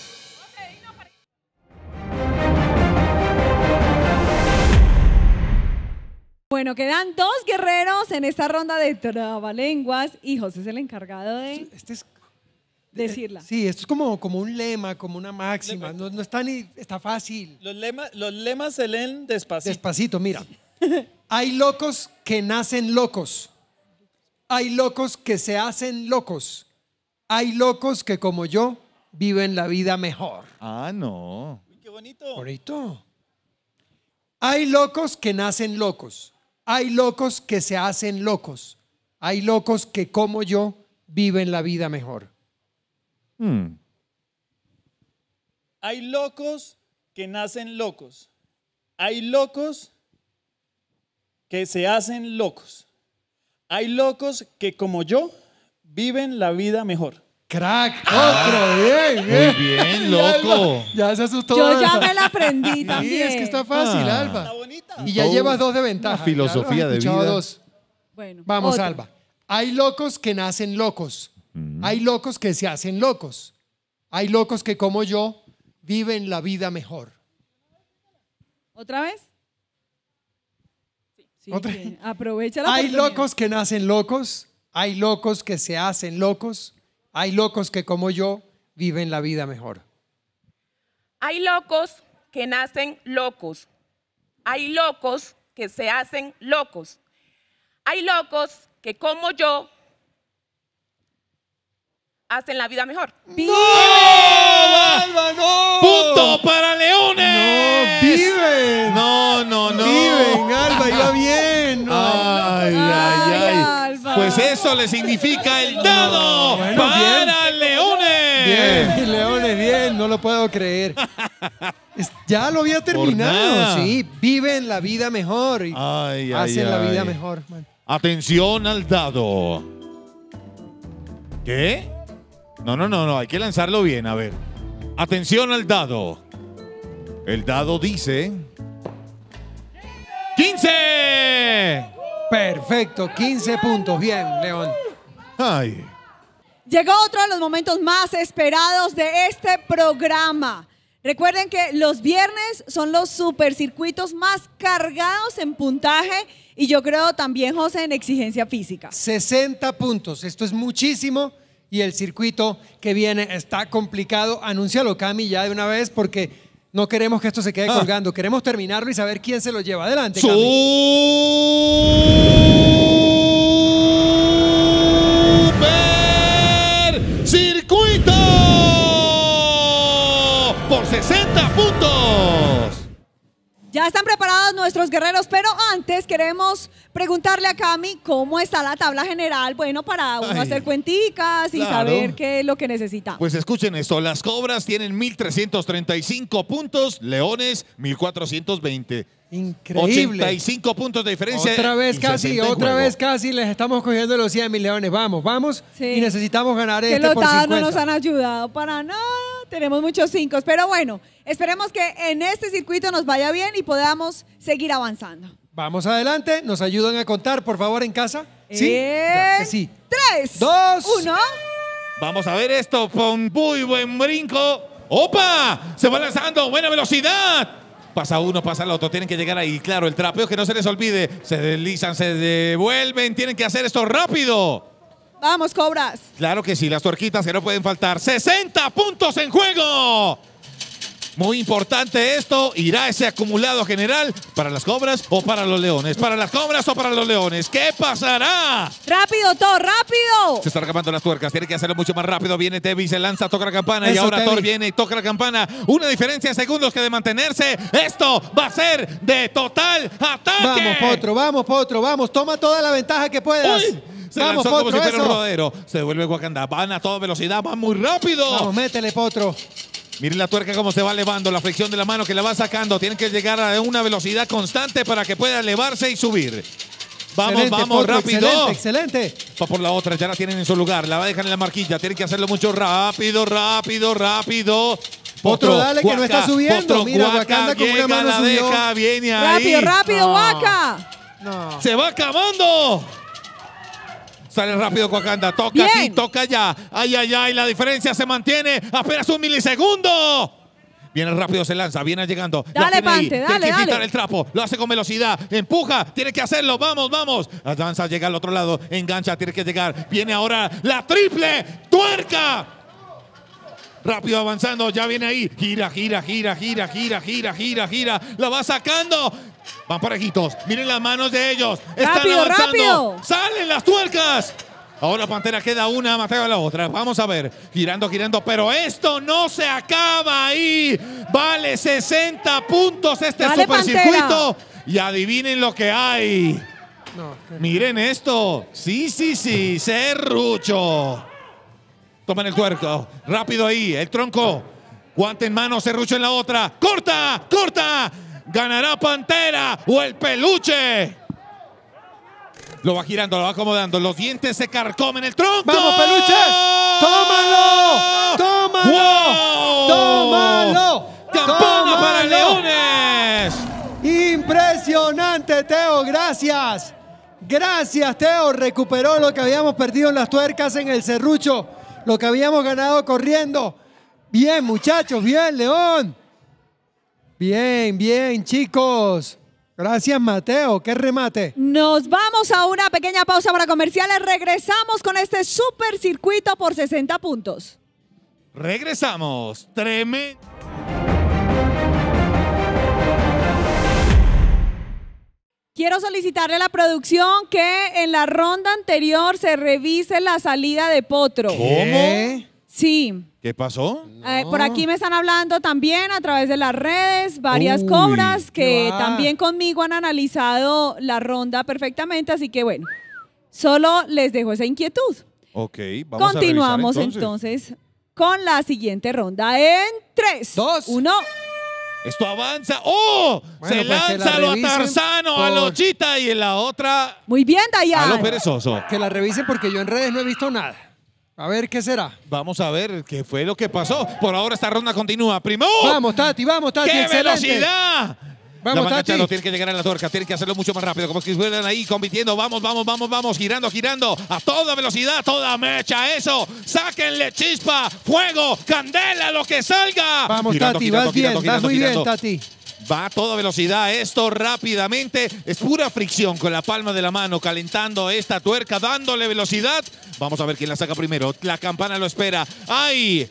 Bueno, quedan 2 guerreros en esta ronda de trabalenguas y José es el encargado de decirla. Sí, esto es como un lema, como una máxima. No está ni, está fácil. Los lemas se leen despacito. Despacito, mira. Hay locos que nacen locos. Hay locos que se hacen locos. Hay locos que, como yo, viven la vida mejor. Ah, no. Qué bonito. Bonito. Hay locos que nacen locos. Hay locos que se hacen locos. Hay locos que, como yo, viven la vida mejor. Hay locos que nacen locos. Hay locos que se hacen locos. Hay locos que, como yo, viven la vida mejor. Crack, otro, bien, bien. Muy bien, loco. Ya se asustó. Yo Alba. ya me la aprendí Sí, también. es que está fácil, Ah. Alba. Está bonita. Y ya Todo llevas 2 de ventaja. una filosofía Ya lo has de escuchado vida. 2. Bueno, Vamos, otro. Alba. Hay locos que nacen locos. Hay locos que se hacen locos. Hay locos que, como yo, viven la vida mejor. ¿Otra vez? Sí, ¿Otra? bien. Aprovecha la Hay oportunidad. locos que nacen locos. Hay locos que se hacen locos. Hay locos que, como yo, viven la vida mejor. Hay locos que nacen locos. Hay locos que se hacen locos. Hay locos que, como yo, hacen la vida mejor. ¡No, Alba, no! ¡Punto para Leones! ¡No, viven! No. Viven, Alba, iba bien. No. Ay. Alba. Pues eso le significa el dado Bueno, para Leones. Bien, Leones, bien, no lo puedo creer. Ya lo había terminado, nada. sí. Viven la vida mejor y Ay, hacen la vida ay. mejor. Man. Atención al dado. ¿Qué? No, hay que lanzarlo bien, a ver. Atención al dado. El dado dice 15. Perfecto, 15 puntos. Bien, León. Ay. Llegó otro de los momentos más esperados de este programa. Recuerden que los viernes son los supercircuitos más cargados en puntaje y yo creo también, José, en exigencia física. 60 puntos. Esto es muchísimo. Y el circuito que viene está complicado. Anúncialo, Cami, ya de una vez, porque no queremos que esto se quede colgando. Queremos terminarlo y saber quién se lo lleva. Adelante, Cami. ¡Super Circuito! Por 60 puntos. Ya están preparados nuestros guerreros, pero antes queremos preguntarle a Cami cómo está la tabla general, bueno, para uno hacer cuenticas y claro. saber qué es lo que necesita. Pues escuchen esto, las Cobras tienen 1,335 puntos, Leones 1,420. Increíble. 85 puntos de diferencia. Otra vez y casi, 60 en otra juego. vez casi les estamos cogiendo los 100 mil Leones. Vamos. Sí. Y necesitamos ganar Que este los por dados 50. no nos han ayudado para nada. Tenemos muchos 5, pero bueno, esperemos que en este circuito nos vaya bien y podamos seguir avanzando. Vamos adelante, nos ayudan a contar, por favor, en casa. Sí, claro que sí. 3, 2, 1. Vamos a ver esto con muy buen brinco. ¡Opa! Se va lanzando, buena velocidad. Pasa uno, pasa el otro, tienen que llegar ahí. Claro, el trapeo que no se les olvide. Se deslizan, se devuelven, tienen que hacer esto rápido. Vamos, Cobras. Claro que sí, las tuerquitas que no pueden faltar. 60 puntos en juego. Muy importante esto. ¿Irá ese acumulado general para las Cobras o para los Leones? ¿Para las Cobras o para los Leones? ¿Qué pasará? ¡Rápido, Thor, rápido! Se están acabando las tuercas. Tiene que hacerlo mucho más rápido. Viene Tevi, se lanza, toca la campana. Eso, y ahora Tevi. Thor viene y toca la campana. Una diferencia de segundos que de mantenerse. Esto va a ser de total ataque. Vamos, Potro, vamos. Toma toda la ventaja que puedas. Uy, se vamos, lanzó Potro, como si fuera un eso. rodero. Se devuelve Wakanda. Van a toda velocidad, van muy rápido. Vamos, métele, Potro. Miren la tuerca cómo se va elevando, la fricción de la mano que la va sacando. Tienen que llegar a una velocidad constante para que pueda elevarse y subir. Vamos, Excelente, vamos, Potro, rápido. Excelente. Va por la otra, ya la tienen en su lugar. La va a dejar en la marquilla. Tienen que hacerlo mucho rápido. Potro, dale, que no está subiendo. Potro, Mira, Waka Wakanda con una llega, mano la subió. deja, viene ahí. Rápido, Waka. No. Se va acabando. Sale rápido Wakanda, toca Bien. aquí, toca allá. Ay, la diferencia se mantiene. Apenas un milisegundo. Viene rápido, se lanza, viene llegando. La Dale, tiene ahí. Pante, Tiene que dale. quitar el trapo, lo hace con velocidad. Empuja, tiene que hacerlo, vamos. Avanza, llega al otro lado, engancha, tiene que llegar. Viene ahora la triple tuerca. Rápido avanzando, ya viene ahí. Gira. La va sacando. Van parejitos. Miren las manos de ellos. Están Rápido, avanzando. rápido. Salen las tuercas. Ahora Pantera queda una, Mateo la otra. Vamos a ver. Girando. Pero esto no se acaba ahí. Vale 60 puntos este Dale, supercircuito. Y adivinen lo que hay. Miren esto. Sí. Serrucho. Toman el tuerco. Rápido ahí. El tronco. Guante en mano. Serrucho en la otra. ¡Corta! ¿Ganará Pantera o el peluche? Lo va girando, lo va acomodando. Los dientes se carcomen el tronco. ¡Vamos, peluche! ¡Tómalo! ¡Campana para Leones! Impresionante, Teo. Gracias, Teo. Recuperó lo que habíamos perdido en las tuercas en el serrucho. Lo que habíamos ganado corriendo. Bien, muchachos. Bien, León. Bien, chicos. Gracias, Mateo. ¡Qué remate! Nos vamos a una pequeña pausa para comerciales. Regresamos con este super circuito por 60 puntos. Regresamos. Tremendo. Quiero solicitarle a la producción que en la ronda anterior se revise la salida de Potro. ¿Cómo? Sí. ¿Qué pasó? Por aquí me están hablando también a través de las redes varias cobras que también conmigo han analizado la ronda perfectamente, así que bueno, solo les dejo esa inquietud. Ok, vamos Continuamos a revisar, entonces con la siguiente ronda en 3, 2, 1. Esto avanza. ¡Oh! Bueno, se pues que la lanza a lo revisen Tarzano, a lo Chita y en la otra Muy bien, Dayan. a lo perezoso. Que la revisen porque yo en redes no he visto nada. A ver qué será. Vamos a ver qué fue lo que pasó. Por ahora esta ronda continúa. Primero. Vamos, Tati, ¡Qué excelente. velocidad! Vamos, la Tati. Chalo tiene que llegar a la tuerca, tiene que hacerlo mucho más rápido, como si estuvieran ahí compitiendo. Vamos, girando a toda velocidad, toda mecha, eso. Sáquenle chispa, fuego, candela, lo que salga. Vamos, Tati, vas muy bien, Tati. Va a toda velocidad esto rápidamente. Es pura fricción con la palma de la mano, calentando esta tuerca, dándole velocidad. Vamos a ver quién la saca primero. La campana lo espera. ¡Ay!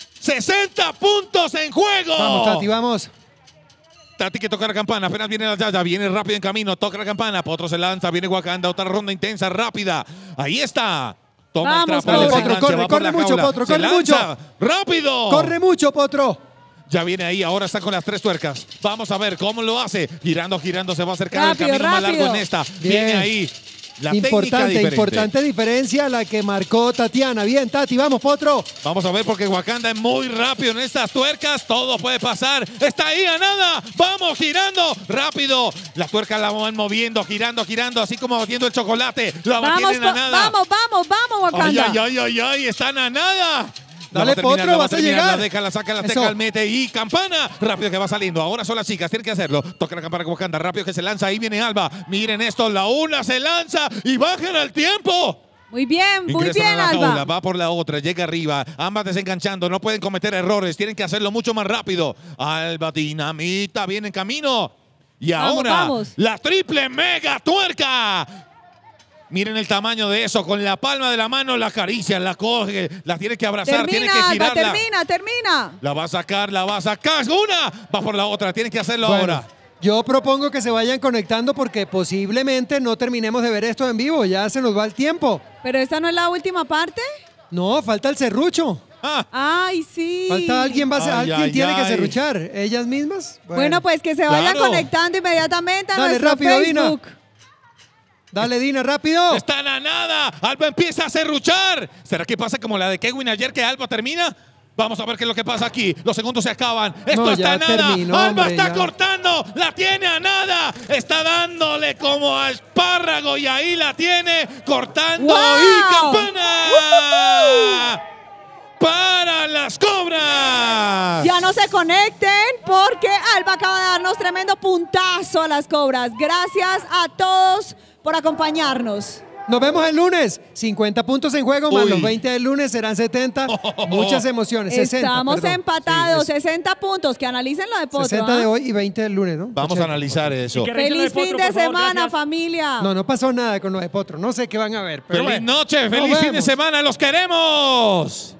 60 puntos en juego. Vamos, Tati, vamos. Tati que toca la campana, apenas viene la Yaya, viene rápido en camino, toca la campana, Potro se lanza, viene Wakanda, otra ronda intensa, rápida. Ahí está. Toma Vamos, el trapo, Potro, corre mucho, Potro, corre mucho. ¡Rápido! Corre mucho, Potro. Ya viene ahí, ahora está con las 3 tuercas. Vamos a ver cómo lo hace. Girando, se va a acercar Rápido, el camino más rápido. largo en esta. Bien. Viene ahí. La técnica diferente. Importante diferencia la que marcó Tatiana. Bien, Tati, vamos, Potro. Vamos a ver porque Wakanda es muy rápido en estas tuercas. Todo puede pasar. Está ahí a nada. Vamos girando rápido. Las tuercas la van moviendo, girando, así como batiendo el chocolate. La mantienen a nada. Vamos, Wakanda. Ay, están a nada. Dale, Potro, vas a llegar. La deja, la saca, la Eso. teca, el mete y campana. Rápido que va saliendo. Ahora son las chicas, tienen que hacerlo. Toca la campana con Wakanda. Rápido que se lanza. Ahí viene Alba. Miren esto, la una se lanza y bajan al tiempo. Muy bien, Ingresan a la Alba. jaula, va por la otra, llega arriba, ambas desenganchando, no pueden cometer errores, tienen que hacerlo mucho más rápido. Alba Dinamita viene en camino. Y ahora, vamos. la triple mega tuerca. Miren el tamaño de eso, con la palma de la mano la acaricia, la coge, la tiene que abrazar, tiene que Alba, girarla. termina. La va a sacar, una, va por la otra, tiene que hacerlo ahora. Yo propongo que se vayan conectando porque posiblemente no terminemos de ver esto en vivo, ya se nos va el tiempo. ¿Pero esta no es la última parte? No, falta el serrucho. Ay, sí. Falta alguien, alguien tiene que serruchar. ¿Ellas mismas? Bueno, pues que se vayan conectando inmediatamente a nuestro rápido, Facebook. Dina. Dale, Dina, rápido. Están a nada. Alba empieza a serruchar. ¿Será que pasa como la de Kevin ayer que Alba termina? Vamos a ver qué es lo que pasa aquí. Los segundos se acaban. Esto No, está a ya nada. terminó, Alba hombre, está ya. cortando. La tiene a nada. Está dándole como a espárrago y ahí la tiene cortando. ¡Wow! ¡Y campana! ¡Para las cobras! Ya no se conecten porque Alba acaba de darnos tremendo puntazo a las cobras. Gracias a todos por acompañarnos. Nos vemos el lunes. 50 puntos en juego, más Uy. los 20 del lunes serán 70. Muchas emociones. 60, Estamos perdón. empatados, Sí, 60 puntos. Que analicen lo de Potro. 60 de ¿ah? hoy y 20 del lunes, ¿no? Vamos a analizar eso. Feliz fin de semana, familia. No pasó nada con lo de Potro. No sé qué van a ver. Pero ¡Feliz bueno, noche! nos ¡Feliz fin de vemos. semana! ¡Los queremos!